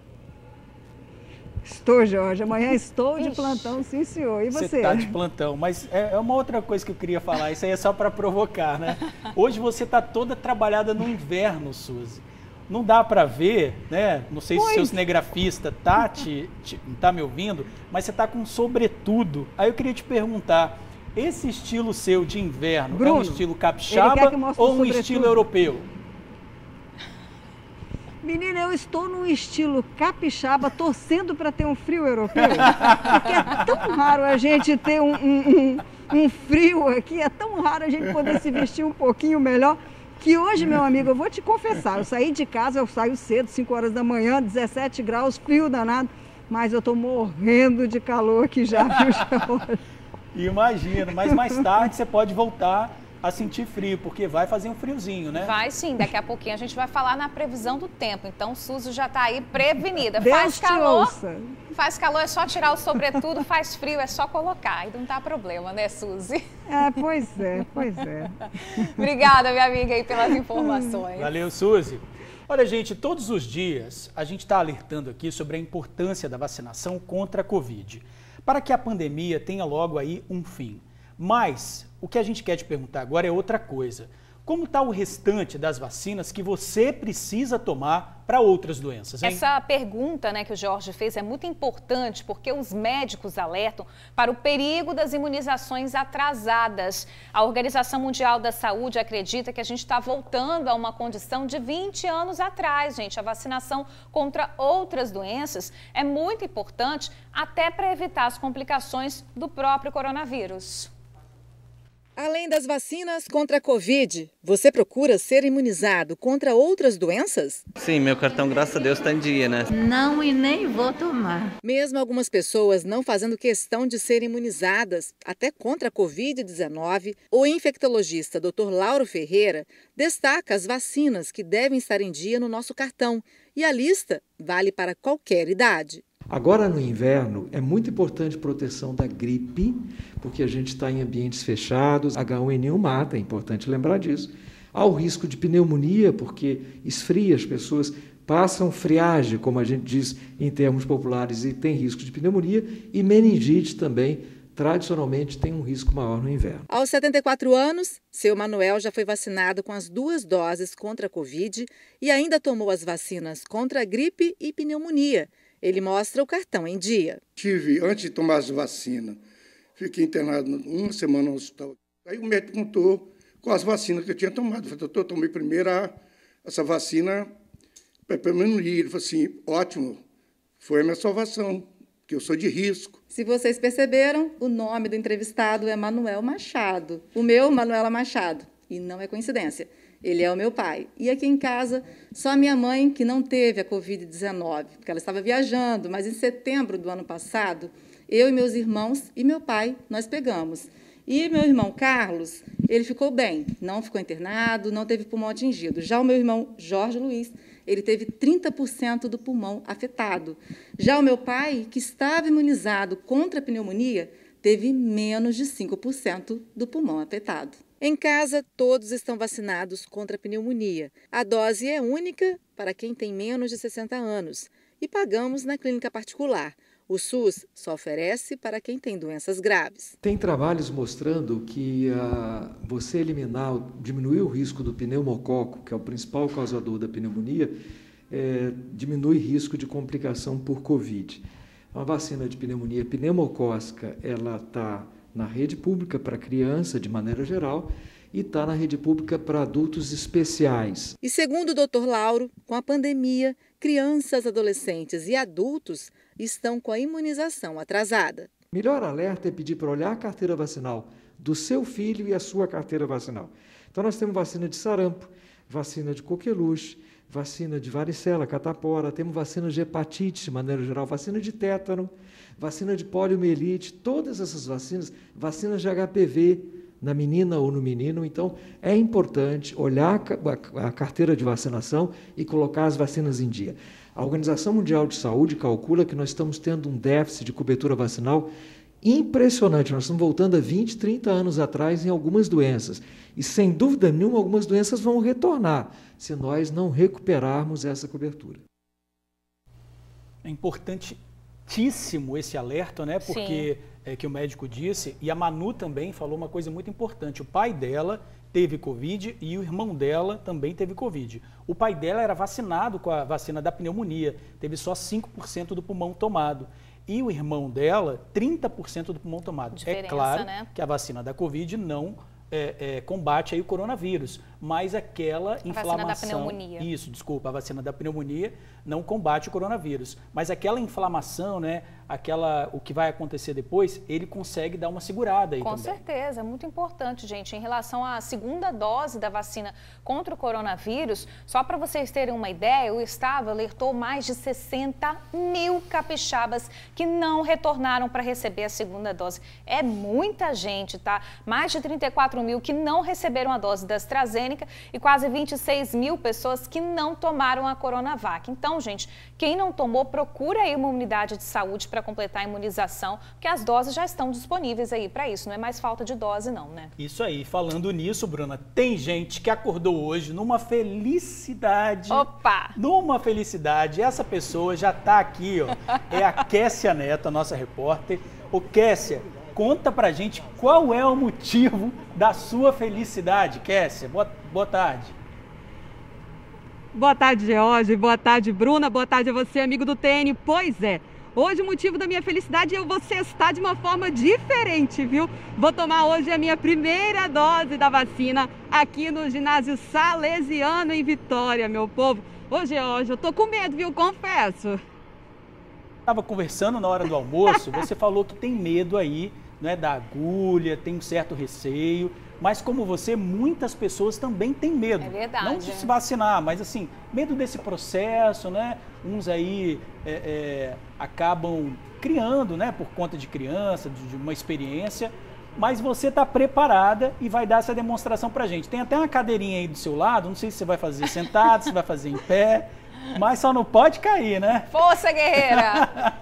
Estou, Jorge. Amanhã estou de plantão, sim, senhor. E você? Você está de plantão. Mas é uma outra coisa que eu queria falar. Isso aí é só para provocar, né? Hoje você está toda trabalhada no inverno, Suzy. Não dá para ver, né? Não sei pois. se o seu cinegrafista tá, te, te, tá me ouvindo, mas você tá com sobretudo. Aí eu queria te perguntar, esse estilo seu de inverno Bruno, é um estilo capixaba ou um estilo europeu? Menina, eu estou num estilo capixaba, torcendo para ter um frio europeu. Porque é tão raro a gente ter um, um, um, um frio aqui, é tão raro a gente poder se vestir um pouquinho melhor. Que hoje, meu amigo, eu vou te confessar, eu saí de casa, eu saio cedo, cinco horas da manhã, dezessete graus, frio danado, mas eu tô morrendo de calor aqui já, viu, George? Imagino, mas mais tarde você pode voltar a sentir frio, porque vai fazer um friozinho, né? Vai sim, daqui a pouquinho a gente vai falar na previsão do tempo, então Suzy já tá aí prevenida. Deus faz calor, te ouça. faz calor, é só tirar o sobretudo, faz frio, é só colocar, aí não tá problema, né, Suzy? É, pois é, pois é. Obrigada, minha amiga, aí pelas informações. Valeu, Suzy. Olha, gente, todos os dias a gente está alertando aqui sobre a importância da vacinação contra a Covid, para que a pandemia tenha logo aí um fim. Mas o que a gente quer te perguntar agora é outra coisa. Como está o restante das vacinas que você precisa tomar para outras doenças, hein? Essa pergunta, né, que o Jorge fez é muito importante porque os médicos alertam para o perigo das imunizações atrasadas. A Organização Mundial da Saúde acredita que a gente está voltando a uma condição de vinte anos atrás, gente. A vacinação contra outras doenças é muito importante até para evitar as complicações do próprio coronavírus. Além das vacinas contra a Covid, você procura ser imunizado contra outras doenças? Sim, meu cartão, graças a Deus, está em dia, né? Não, e nem vou tomar. Mesmo algumas pessoas não fazendo questão de serem imunizadas, até contra a Covid dezenove, o infectologista doutor Lauro Ferreira destaca as vacinas que devem estar em dia no nosso cartão. E a lista vale para qualquer idade. Agora no inverno é muito importante a proteção da gripe, porque a gente está em ambientes fechados, H um N um mata, é importante lembrar disso. Há o risco de pneumonia, porque esfria, as pessoas passam friagem, como a gente diz em termos populares, e tem risco de pneumonia, e meningite também, tradicionalmente tem um risco maior no inverno. Aos setenta e quatro anos, seu Manuel já foi vacinado com as duas doses contra a Covid e ainda tomou as vacinas contra a gripe e pneumonia. Ele mostra o cartão em dia. Tive, antes de tomar as vacinas, fiquei internado uma semana no hospital. Aí o médico contou com as vacinas que eu tinha tomado. Eu falei, doutor, eu tomei primeiro a, essa vacina para pneumonia. Ele falou assim, ótimo, foi a minha salvação, porque eu sou de risco. Se vocês perceberam, o nome do entrevistado é Manuel Machado. O meu, Manuela Machado. E não é coincidência. Ele é o meu pai. E aqui em casa, só a minha mãe que não teve a Covid dezenove, porque ela estava viajando, mas em setembro do ano passado, eu e meus irmãos e meu pai, nós pegamos. E meu irmão Carlos, ele ficou bem, não ficou internado, não teve pulmão atingido. Já o meu irmão Jorge Luiz, ele teve trinta por cento do pulmão afetado. Já o meu pai, que estava imunizado contra a pneumonia, teve menos de cinco por cento do pulmão afetado. Em casa, todos estão vacinados contra a pneumonia. A dose é única para quem tem menos de sessenta anos e pagamos na clínica particular. O SUS só oferece para quem tem doenças graves. Tem trabalhos mostrando que uh, você eliminar, diminuir o risco do pneumococo, que é o principal causador da pneumonia, é, diminui o risco de complicação por Covid. A vacina de pneumonia pneumocócica, ela está na rede pública para criança, de maneira geral, e está na rede pública para adultos especiais. E segundo o doutor Lauro, com a pandemia, crianças, adolescentes e adultos estão com a imunização atrasada. Melhor alerta é pedir para olhar a carteira vacinal do seu filho e a sua carteira vacinal. Então nós temos vacina de sarampo, vacina de coqueluche, vacina de varicela, catapora, temos vacina de hepatite, de maneira geral, vacina de tétano, vacina de poliomielite, todas essas vacinas, vacinas de H P V na menina ou no menino. Então, é importante olhar a carteira de vacinação e colocar as vacinas em dia. A Organização Mundial de Saúde calcula que nós estamos tendo um déficit de cobertura vacinal impressionante. Nós estamos voltando a vinte, trinta anos atrás em algumas doenças. E, sem dúvida nenhuma, algumas doenças vão retornar se nós não recuperarmos essa cobertura. É importantíssimo esse alerta, né? Porque é que o médico disse, e a Manu também falou uma coisa muito importante. O pai dela teve Covid e o irmão dela também teve Covid. O pai dela era vacinado com a vacina da pneumonia, teve só cinco por cento do pulmão tomado. E o irmão dela, trinta por cento do pulmão tomado. Diferença, é claro, né? que a vacina da Covid não é, é, combate aí o coronavírus, mas aquela a inflamação... vacina da pneumonia. Isso, desculpa, a vacina da pneumonia não combate o coronavírus. Mas aquela inflamação, né, aquela, o que vai acontecer depois, ele consegue dar uma segurada aí Com também. certeza, muito importante, gente. Em relação à segunda dose da vacina contra o coronavírus, só para vocês terem uma ideia, o Estado alertou mais de sessenta mil capixabas que não retornaram para receber a segunda dose. É muita gente, tá? Mais de trinta e quatro mil que não receberam a dose da AstraZeneca e quase vinte e seis mil pessoas que não tomaram a Coronavac. Então, gente, quem não tomou, procura aí uma unidade de saúde para completar a imunização, porque as doses já estão disponíveis aí para isso, não é mais falta de dose não, né? Isso aí, falando nisso, Bruna, tem gente que acordou hoje numa felicidade. Opa! Numa felicidade, essa pessoa já está aqui, ó, é a Kessia Neto, a nossa repórter. Ô Kessia, conta pra gente qual é o motivo da sua felicidade, Kessia. Boa, boa tarde. Boa tarde, George. Boa tarde, Bruna. Boa tarde a você, amigo do T N. Pois é, hoje o motivo da minha felicidade é eu vou cestar de uma forma diferente, viu? Vou tomar hoje a minha primeira dose da vacina aqui no ginásio Salesiano em Vitória, meu povo. Ô, George, eu tô com medo, viu? Confesso. Estava conversando na hora do almoço, você falou que tem medo aí, né, da agulha, tem um certo receio, mas como você, muitas pessoas também têm medo. É verdade. Não de se vacinar, mas assim, medo desse processo, né? Uns aí é, é, acabam criando, né, por conta de criança, de, de uma experiência, mas você está preparada e vai dar essa demonstração pra gente. Tem até uma cadeirinha aí do seu lado, não sei se você vai fazer sentado, se vai fazer em pé, mas só não pode cair, né? Força, guerreira!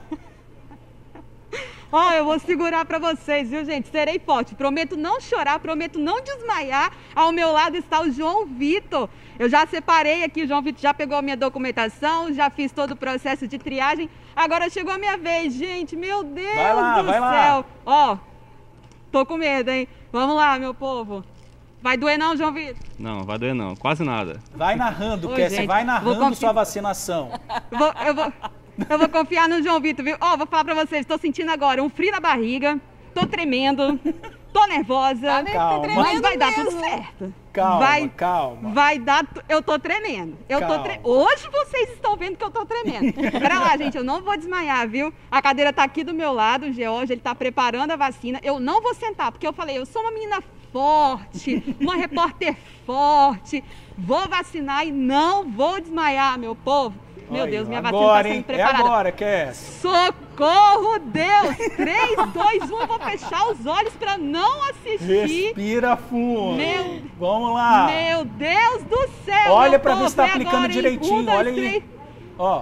Ó, oh, eu vou segurar pra vocês, viu, gente? Serei forte. Prometo não chorar, prometo não desmaiar. Ao meu lado está o João Vitor. Eu já separei aqui, o João Vitor já pegou a minha documentação, já fiz todo o processo de triagem. Agora chegou a minha vez, gente. Meu Deus vai lá, do vai céu. Lá. Ó, tô com medo, hein? Vamos lá, meu povo. Vai doer não, João Vitor? Não, vai doer não. Quase nada. Vai narrando, Kessia. Vai narrando sua vacinação. Vou, eu vou... Eu vou confiar no João Vitor, viu? Ó, oh, vou falar pra vocês, tô sentindo agora um frio na barriga, tô tremendo, tô nervosa, tá calma. Mas vai mesmo. dar tudo certo. Calma, vai, calma. Vai dar, eu tô tremendo. Eu calma. tô tre... Hoje vocês estão vendo que eu tô tremendo. Pera lá, gente, eu não vou desmaiar, viu? A cadeira tá aqui do meu lado, o George, ele tá preparando a vacina. Eu não vou sentar, porque eu falei, eu sou uma menina forte, uma repórter forte, vou vacinar e não vou desmaiar, meu povo. Meu Deus, minha vacina agora, tá sendo hein? preparada. É agora, Kessia. Socorro, Deus! três, dois, um, vou fechar os olhos pra não assistir. Respira fundo. Meu... Vamos lá. Meu Deus do céu! Olha pra ver se tá aplicando agora, direitinho. Um, dois, olha três. aí. Ó.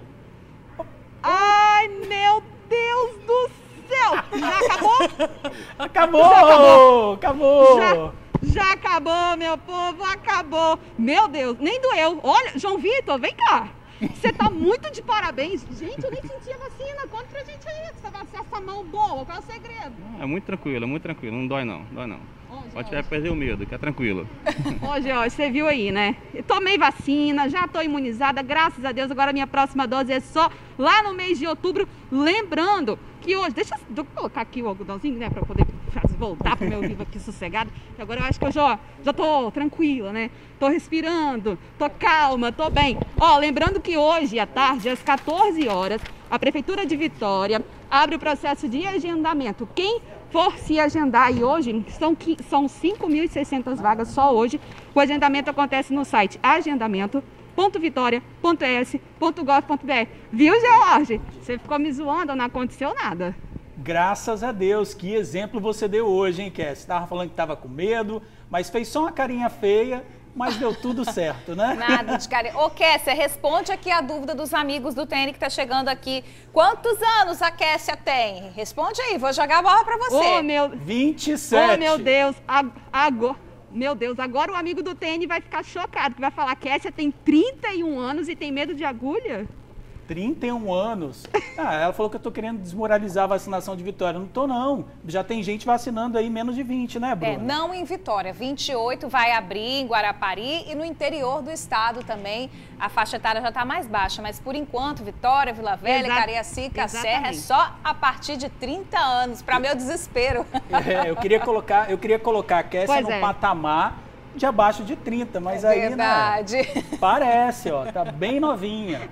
Ai, meu Deus do céu! Já acabou? Acabou! Já acabou! Acabou! Já... Já acabou, meu povo, acabou. Meu Deus, nem doeu. Olha, João Vitor, vem cá. Você tá muito de parabéns. Gente, eu nem senti a vacina. Conta pra gente aí, essa, essa mão boa, qual é o segredo? É muito tranquilo, é muito tranquilo. Não dói não, dói não. Ô, pode tiver perder o medo, que é tranquilo. Ô, George, você viu aí, né? Eu tomei vacina, já tô imunizada, graças a Deus. Agora a minha próxima dose é só lá no mês de outubro. Lembrando que hoje... Deixa eu colocar aqui o algodãozinho, né? Pra eu poder voltar pro meu vivo aqui sossegado. Agora eu acho que eu já, já tô tranquila, né? Tô respirando, tô calma, tô bem. Ó, lembrando que hoje à tarde, às quatorze horas, a Prefeitura de Vitória abre o processo de agendamento. Quem for se agendar, e hoje são, são cinco mil e seiscentas vagas só hoje, o agendamento acontece no site agendamento ponto vitória ponto e s ponto gov ponto b r. Viu, George? Você ficou me zoando, não aconteceu nada. Graças a Deus, que exemplo você deu hoje, hein, Kessia? Você tava falando que tava com medo, mas fez só uma carinha feia, mas deu tudo certo, né? Nada de carinha. Ô, Kessia, responde aqui a dúvida dos amigos do T N que tá chegando aqui. Quantos anos a Kessia tem? Responde aí, vou jogar a bola pra você. Ô, meu... vinte e sete. Ô, meu Deus, agora... Meu Deus, agora o amigo do T N vai ficar chocado, que vai falar que Kessia tem trinta e um anos e tem medo de agulha? trinta e um anos. Ah, ela falou que eu tô querendo desmoralizar a vacinação de Vitória. Não tô, não. Já tem gente vacinando aí menos de vinte, né, Bruna? É, não em Vitória. vinte e oito vai abrir em Guarapari e no interior do estado também. A faixa etária já está mais baixa, mas por enquanto, Vitória, Vila Velha, Exato. Cariacica, Serra é só a partir de trinta anos, para meu desespero. É, eu queria colocar, eu queria colocar a Kessia no é. patamar de abaixo de trinta, mas é aí, verdade. Né, parece, ó, tá bem novinha.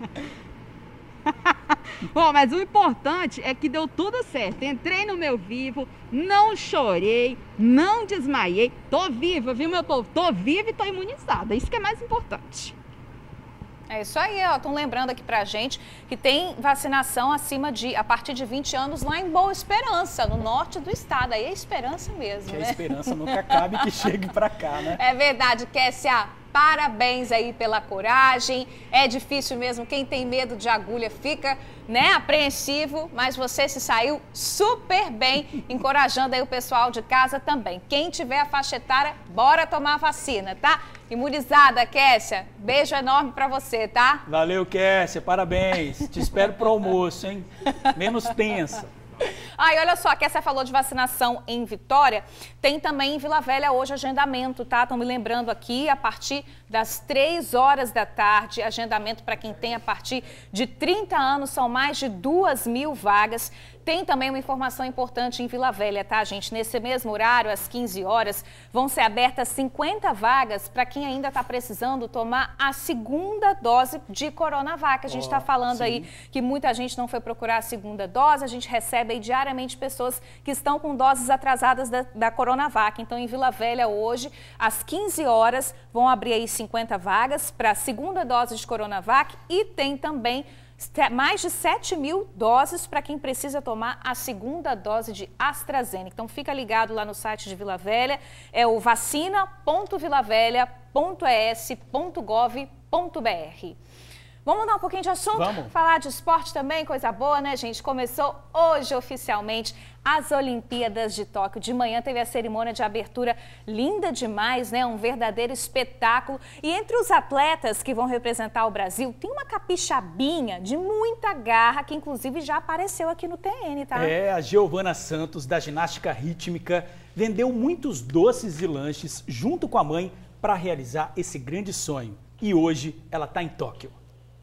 Bom, mas o importante é que deu tudo certo. Entrei no meu vivo, não chorei, não desmaiei. Tô viva, viu, meu povo? Tô viva e tô imunizada. Isso que é mais importante. É isso aí, ó. Estão lembrando aqui pra gente que tem vacinação acima de, a partir de vinte anos lá em Boa Esperança, no norte do estado. Aí é esperança mesmo, que né? A esperança nunca cabe que chegue pra cá, né? É verdade, Kessia. Parabéns aí pela coragem. É difícil mesmo. Quem tem medo de agulha fica, né, apreensivo, mas você se saiu super bem, encorajando aí o pessoal de casa também. Quem tiver a faixa etária, bora tomar a vacina, tá? Imunizada, Kessia. Beijo enorme pra você, tá? Valeu, Kessia. Parabéns. Te espero pro almoço, hein? Menos tensa. Ah, e olha só, a Kessia falou de vacinação em Vitória, tem também em Vila Velha hoje agendamento, tá? Estão me lembrando aqui, a partir das três horas da tarde, agendamento para quem tem a partir de trinta anos, são mais de duas mil vagas. Tem também uma informação importante em Vila Velha, tá, gente? Nesse mesmo horário, às quinze horas, vão ser abertas cinquenta vagas para quem ainda está precisando tomar a segunda dose de Coronavac. A gente está oh, falando sim. aí que muita gente não foi procurar a segunda dose, a gente recebe aí diariamente pessoas que estão com doses atrasadas da, da Coronavac. Então, em Vila Velha, hoje, às quinze horas, vão abrir aí cinquenta vagas para a segunda dose de Coronavac e tem também mais de sete mil doses para quem precisa tomar a segunda dose de AstraZeneca. Então, fica ligado lá no site de Vila Velha, é o vacina ponto vilavelha ponto e s ponto gov ponto b r. Vamos mudar um pouquinho de assunto? Vamos. Falar de esporte também, coisa boa, né, gente? Começou hoje oficialmente as Olimpíadas de Tóquio. De manhã teve a cerimônia de abertura linda demais, né? Um verdadeiro espetáculo. E entre os atletas que vão representar o Brasil, tem uma capixabinha de muita garra, que inclusive já apareceu aqui no T N, tá? É, a Giovana Santos, da ginástica rítmica, vendeu muitos doces e lanches junto com a mãe para realizar esse grande sonho. E hoje ela está em Tóquio.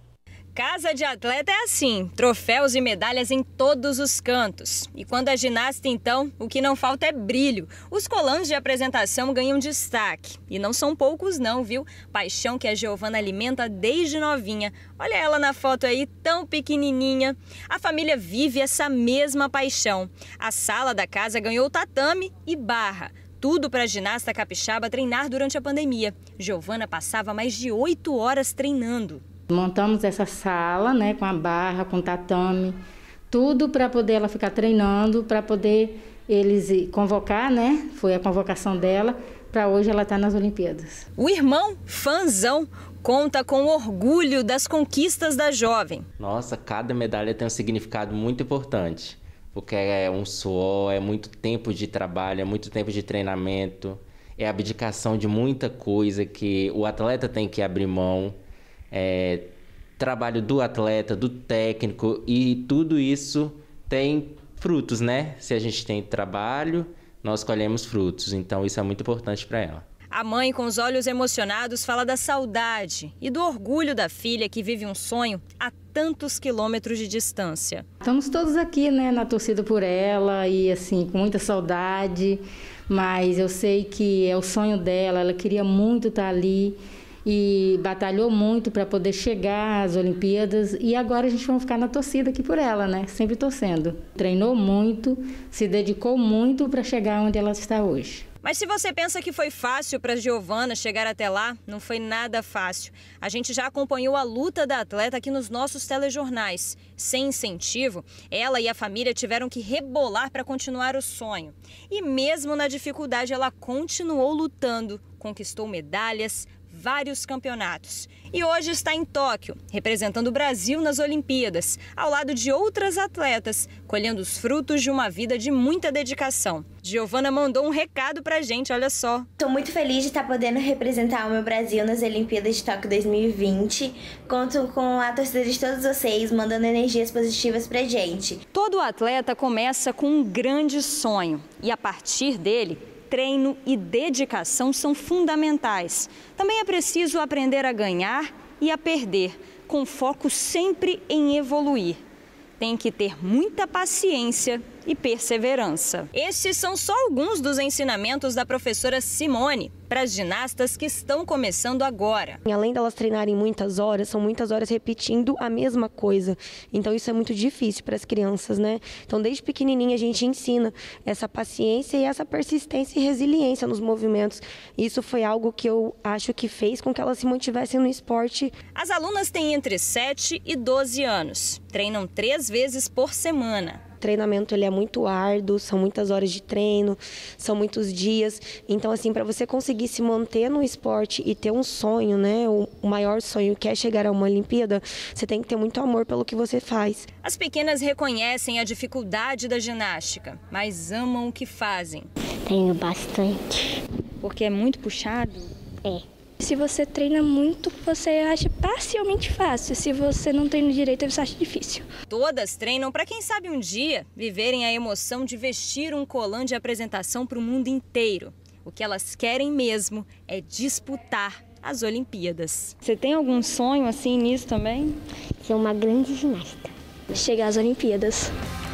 Casa de atleta é assim, troféus e medalhas em todos os cantos. E quando a ginasta, então, o que não falta é brilho. Os colãs de apresentação ganham destaque. E não são poucos não, viu? Paixão que a Giovana alimenta desde novinha. Olha ela na foto aí, tão pequenininha. A família vive essa mesma paixão. A sala da casa ganhou tatame e barra. Tudo para a ginasta capixaba treinar durante a pandemia. Giovana passava mais de oito horas treinando. Montamos essa sala, né, com a barra, com tatame, tudo para poder ela ficar treinando, para poder eles convocar, né? Foi a convocação dela, para hoje ela está nas Olimpíadas. O irmão, fãzão, conta com orgulho das conquistas da jovem. Nossa, cada medalha tem um significado muito importante, porque é um suor, é muito tempo de trabalho, é muito tempo de treinamento, é abdicação de muita coisa que o atleta tem que abrir mão. É, trabalho do atleta, do técnico, e tudo isso tem frutos, né? Se a gente tem trabalho, nós colhemos frutos, então isso é muito importante para ela. A mãe, com os olhos emocionados, fala da saudade e do orgulho da filha que vive um sonho a tantos quilômetros de distância. Estamos todos aqui, né, na torcida por ela e assim, com muita saudade, mas eu sei que é o sonho dela, ela queria muito estar ali. E batalhou muito para poder chegar às Olimpíadas e agora a gente vai ficar na torcida aqui por ela, né? Sempre torcendo. Treinou muito, se dedicou muito para chegar onde ela está hoje. Mas se você pensa que foi fácil para a Giovana chegar até lá, não foi nada fácil. A gente já acompanhou a luta da atleta aqui nos nossos telejornais. Sem incentivo, ela e a família tiveram que rebolar para continuar o sonho. E mesmo na dificuldade, ela continuou lutando, conquistou medalhas, vários campeonatos. E hoje está em Tóquio, representando o Brasil nas Olimpíadas, ao lado de outras atletas, colhendo os frutos de uma vida de muita dedicação. Giovana mandou um recado pra gente, olha só. Estou muito feliz de estar podendo representar o meu Brasil nas Olimpíadas de Tóquio dois mil e vinte. Conto com a torcida de todos vocês, mandando energias positivas pra gente. Todo atleta começa com um grande sonho e a partir dele, treino e dedicação são fundamentais. Também é preciso aprender a ganhar e a perder, com foco sempre em evoluir. Tem que ter muita paciência e perseverança. Esses são só alguns dos ensinamentos da professora Simone para as ginastas que estão começando agora. Além delas treinarem muitas horas, são muitas horas repetindo a mesma coisa. Então isso é muito difícil para as crianças, né? Então desde pequenininha a gente ensina essa paciência e essa persistência e resiliência nos movimentos. Isso foi algo que eu acho que fez com que elas se mantivessem no esporte. As alunas têm entre sete e doze anos. Treinam três vezes por semana. O treinamento ele é muito árduo, são muitas horas de treino, são muitos dias. Então, assim, para você conseguir se manter no esporte e ter um sonho, né, o maior sonho que é chegar a uma Olimpíada, você tem que ter muito amor pelo que você faz. As pequenas reconhecem a dificuldade da ginástica, mas amam o que fazem. Tenho bastante. Porque é muito puxado? É. Se você treina muito, você acha parcialmente fácil. Se você não treina direito, você acha difícil. Todas treinam para, quem sabe um dia, viverem a emoção de vestir um colã de apresentação para o mundo inteiro. O que elas querem mesmo é disputar as Olimpíadas. Você tem algum sonho assim nisso também? Ser uma grande ginasta. Chegar às Olimpíadas.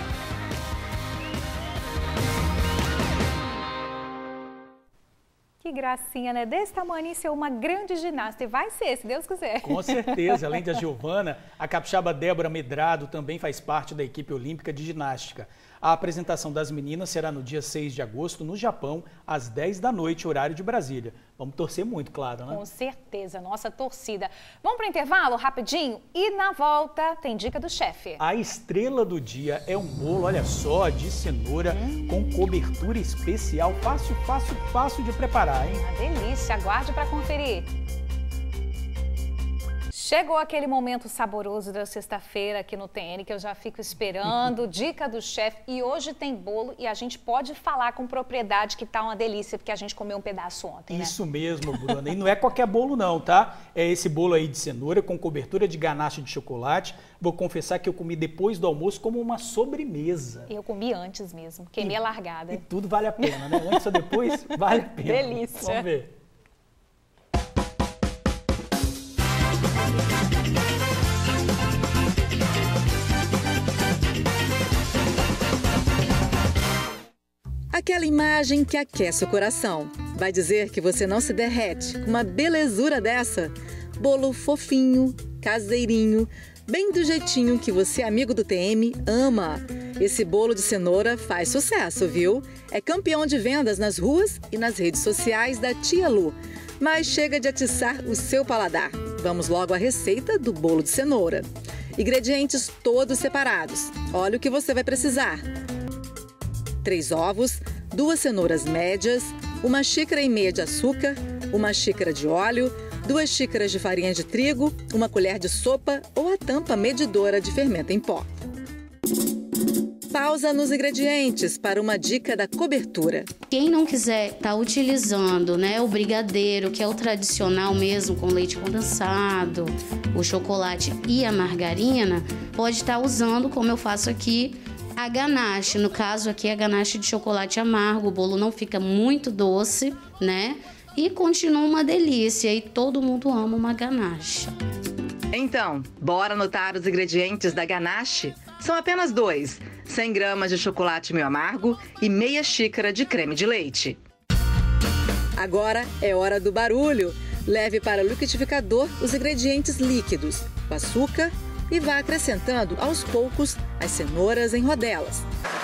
Que gracinha, né? Desse tamanho e ser uma grande ginasta. E vai ser, se Deus quiser. Com certeza. Além da Giovana, a capixaba Débora Medrado também faz parte da equipe olímpica de ginástica. A apresentação das meninas será no dia seis de agosto, no Japão, às dez da noite, horário de Brasília. Vamos torcer muito, claro, né? Com certeza, nossa torcida. Vamos para o intervalo, rapidinho? E na volta tem dica do chefe. A estrela do dia é um bolo, olha só, de cenoura hum. com cobertura especial. Fácil, fácil, fácil de preparar, hein? Uma delícia, aguarde para conferir. Chegou aquele momento saboroso da sexta-feira aqui no T N, que eu já fico esperando, dica do chefe. E hoje tem bolo e a gente pode falar com propriedade que tá uma delícia, porque a gente comeu um pedaço ontem, né? Isso mesmo, Bruna. E não é qualquer bolo não, tá? É esse bolo aí de cenoura com cobertura de ganache de chocolate. Vou confessar que eu comi depois do almoço como uma sobremesa. Eu comi antes mesmo, queimei a largada. E tudo vale a pena, né? Antes ou depois, vale a pena. Delícia. Vamos ver. Aquela imagem que aquece o coração. Vai dizer que você não se derrete com uma belezura dessa? Bolo fofinho, caseirinho, bem do jeitinho que você, amigo do T M, ama. Esse bolo de cenoura faz sucesso, viu? É campeão de vendas nas ruas e nas redes sociais da Tia Lu. Mas chega de atiçar o seu paladar. Vamos logo à receita do bolo de cenoura. Ingredientes todos separados. Olha o que você vai precisar. Três ovos, duas cenouras médias, uma xícara e meia de açúcar, uma xícara de óleo, duas xícaras de farinha de trigo, uma colher de sopa ou a tampa medidora de fermento em pó. Pausa nos ingredientes para uma dica da cobertura. Quem não quiser estar tá utilizando, né, o brigadeiro, que é o tradicional mesmo, com leite condensado, o chocolate e a margarina, pode estar tá usando, como eu faço aqui, a ganache. No caso aqui, a ganache de chocolate amargo. O bolo não fica muito doce, né? E continua uma delícia. E todo mundo ama uma ganache. Então, bora anotar os ingredientes da ganache? São apenas dois. cem gramas de chocolate meio amargo e meia xícara de creme de leite. Agora é hora do barulho. Leve para o liquidificador os ingredientes líquidos, o açúcar, e vá acrescentando aos poucos as cenouras em rodelas.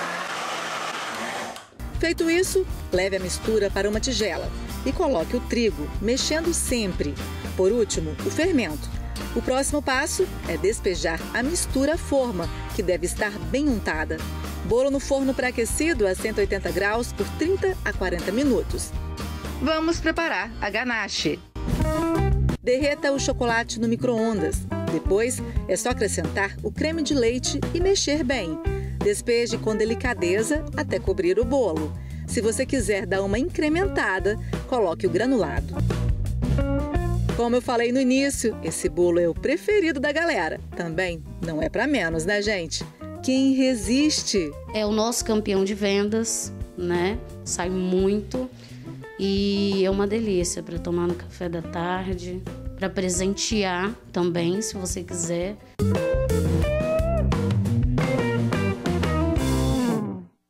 Feito isso, leve a mistura para uma tigela e coloque o trigo, mexendo sempre. Por último, o fermento. O próximo passo é despejar a mistura à forma, que deve estar bem untada. Bolo no forno pré-aquecido a cento e oitenta graus por trinta a quarenta minutos. Vamos preparar a ganache. Derreta o chocolate no micro-ondas. Depois, é só acrescentar o creme de leite e mexer bem. Despeje com delicadeza até cobrir o bolo. Se você quiser dar uma incrementada, coloque o granulado. Como eu falei no início, esse bolo é o preferido da galera. Também não é para menos, né, gente? Quem resiste? É o nosso campeão de vendas, né? Sai muito e é uma delícia para tomar no café da tarde, para presentear também, se você quiser.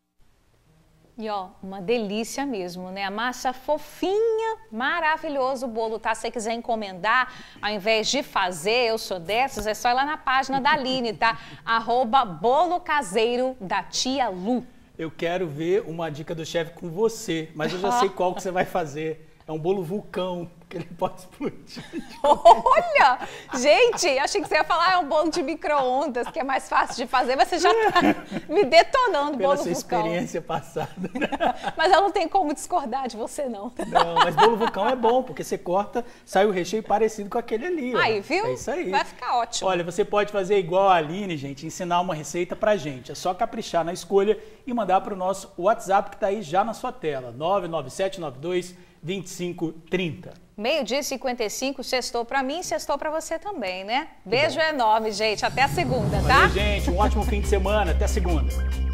ó, uma delícia mesmo, né? A massa fofinha, maravilhoso o bolo, tá? Se você quiser encomendar, ao invés de fazer, eu sou dessas, é só ir lá na página da Aline, tá? Arroba bolo caseiro da tia Lu. Eu quero ver uma dica do chefe com você, mas eu já sei qual que você vai fazer. É um bolo vulcão, que ele pode explodir. Olha! Gente, achei que você ia falar é um bolo de micro-ondas, que é mais fácil de fazer, mas você já tá me detonando, Pela bolo sua vulcão. experiência passada. Mas eu não tenho como discordar de você, não. Não, mas bolo vulcão é bom, porque você corta, sai o recheio parecido com aquele ali. Ó. Aí, viu? É isso aí. Vai ficar ótimo. Olha, você pode fazer igual a Aline, gente, ensinar uma receita pra gente. É só caprichar na escolha e mandar para o nosso WhatsApp, que tá aí já na sua tela, nove nove sete nove dois, vinte e cinco, trinta. Meio-dia e cinquenta e cinco, sextou pra mim, sextou pra você também, né? Beijo enorme, gente. Até a segunda, tá? Valeu, gente. Um ótimo fim de semana. Até a segunda.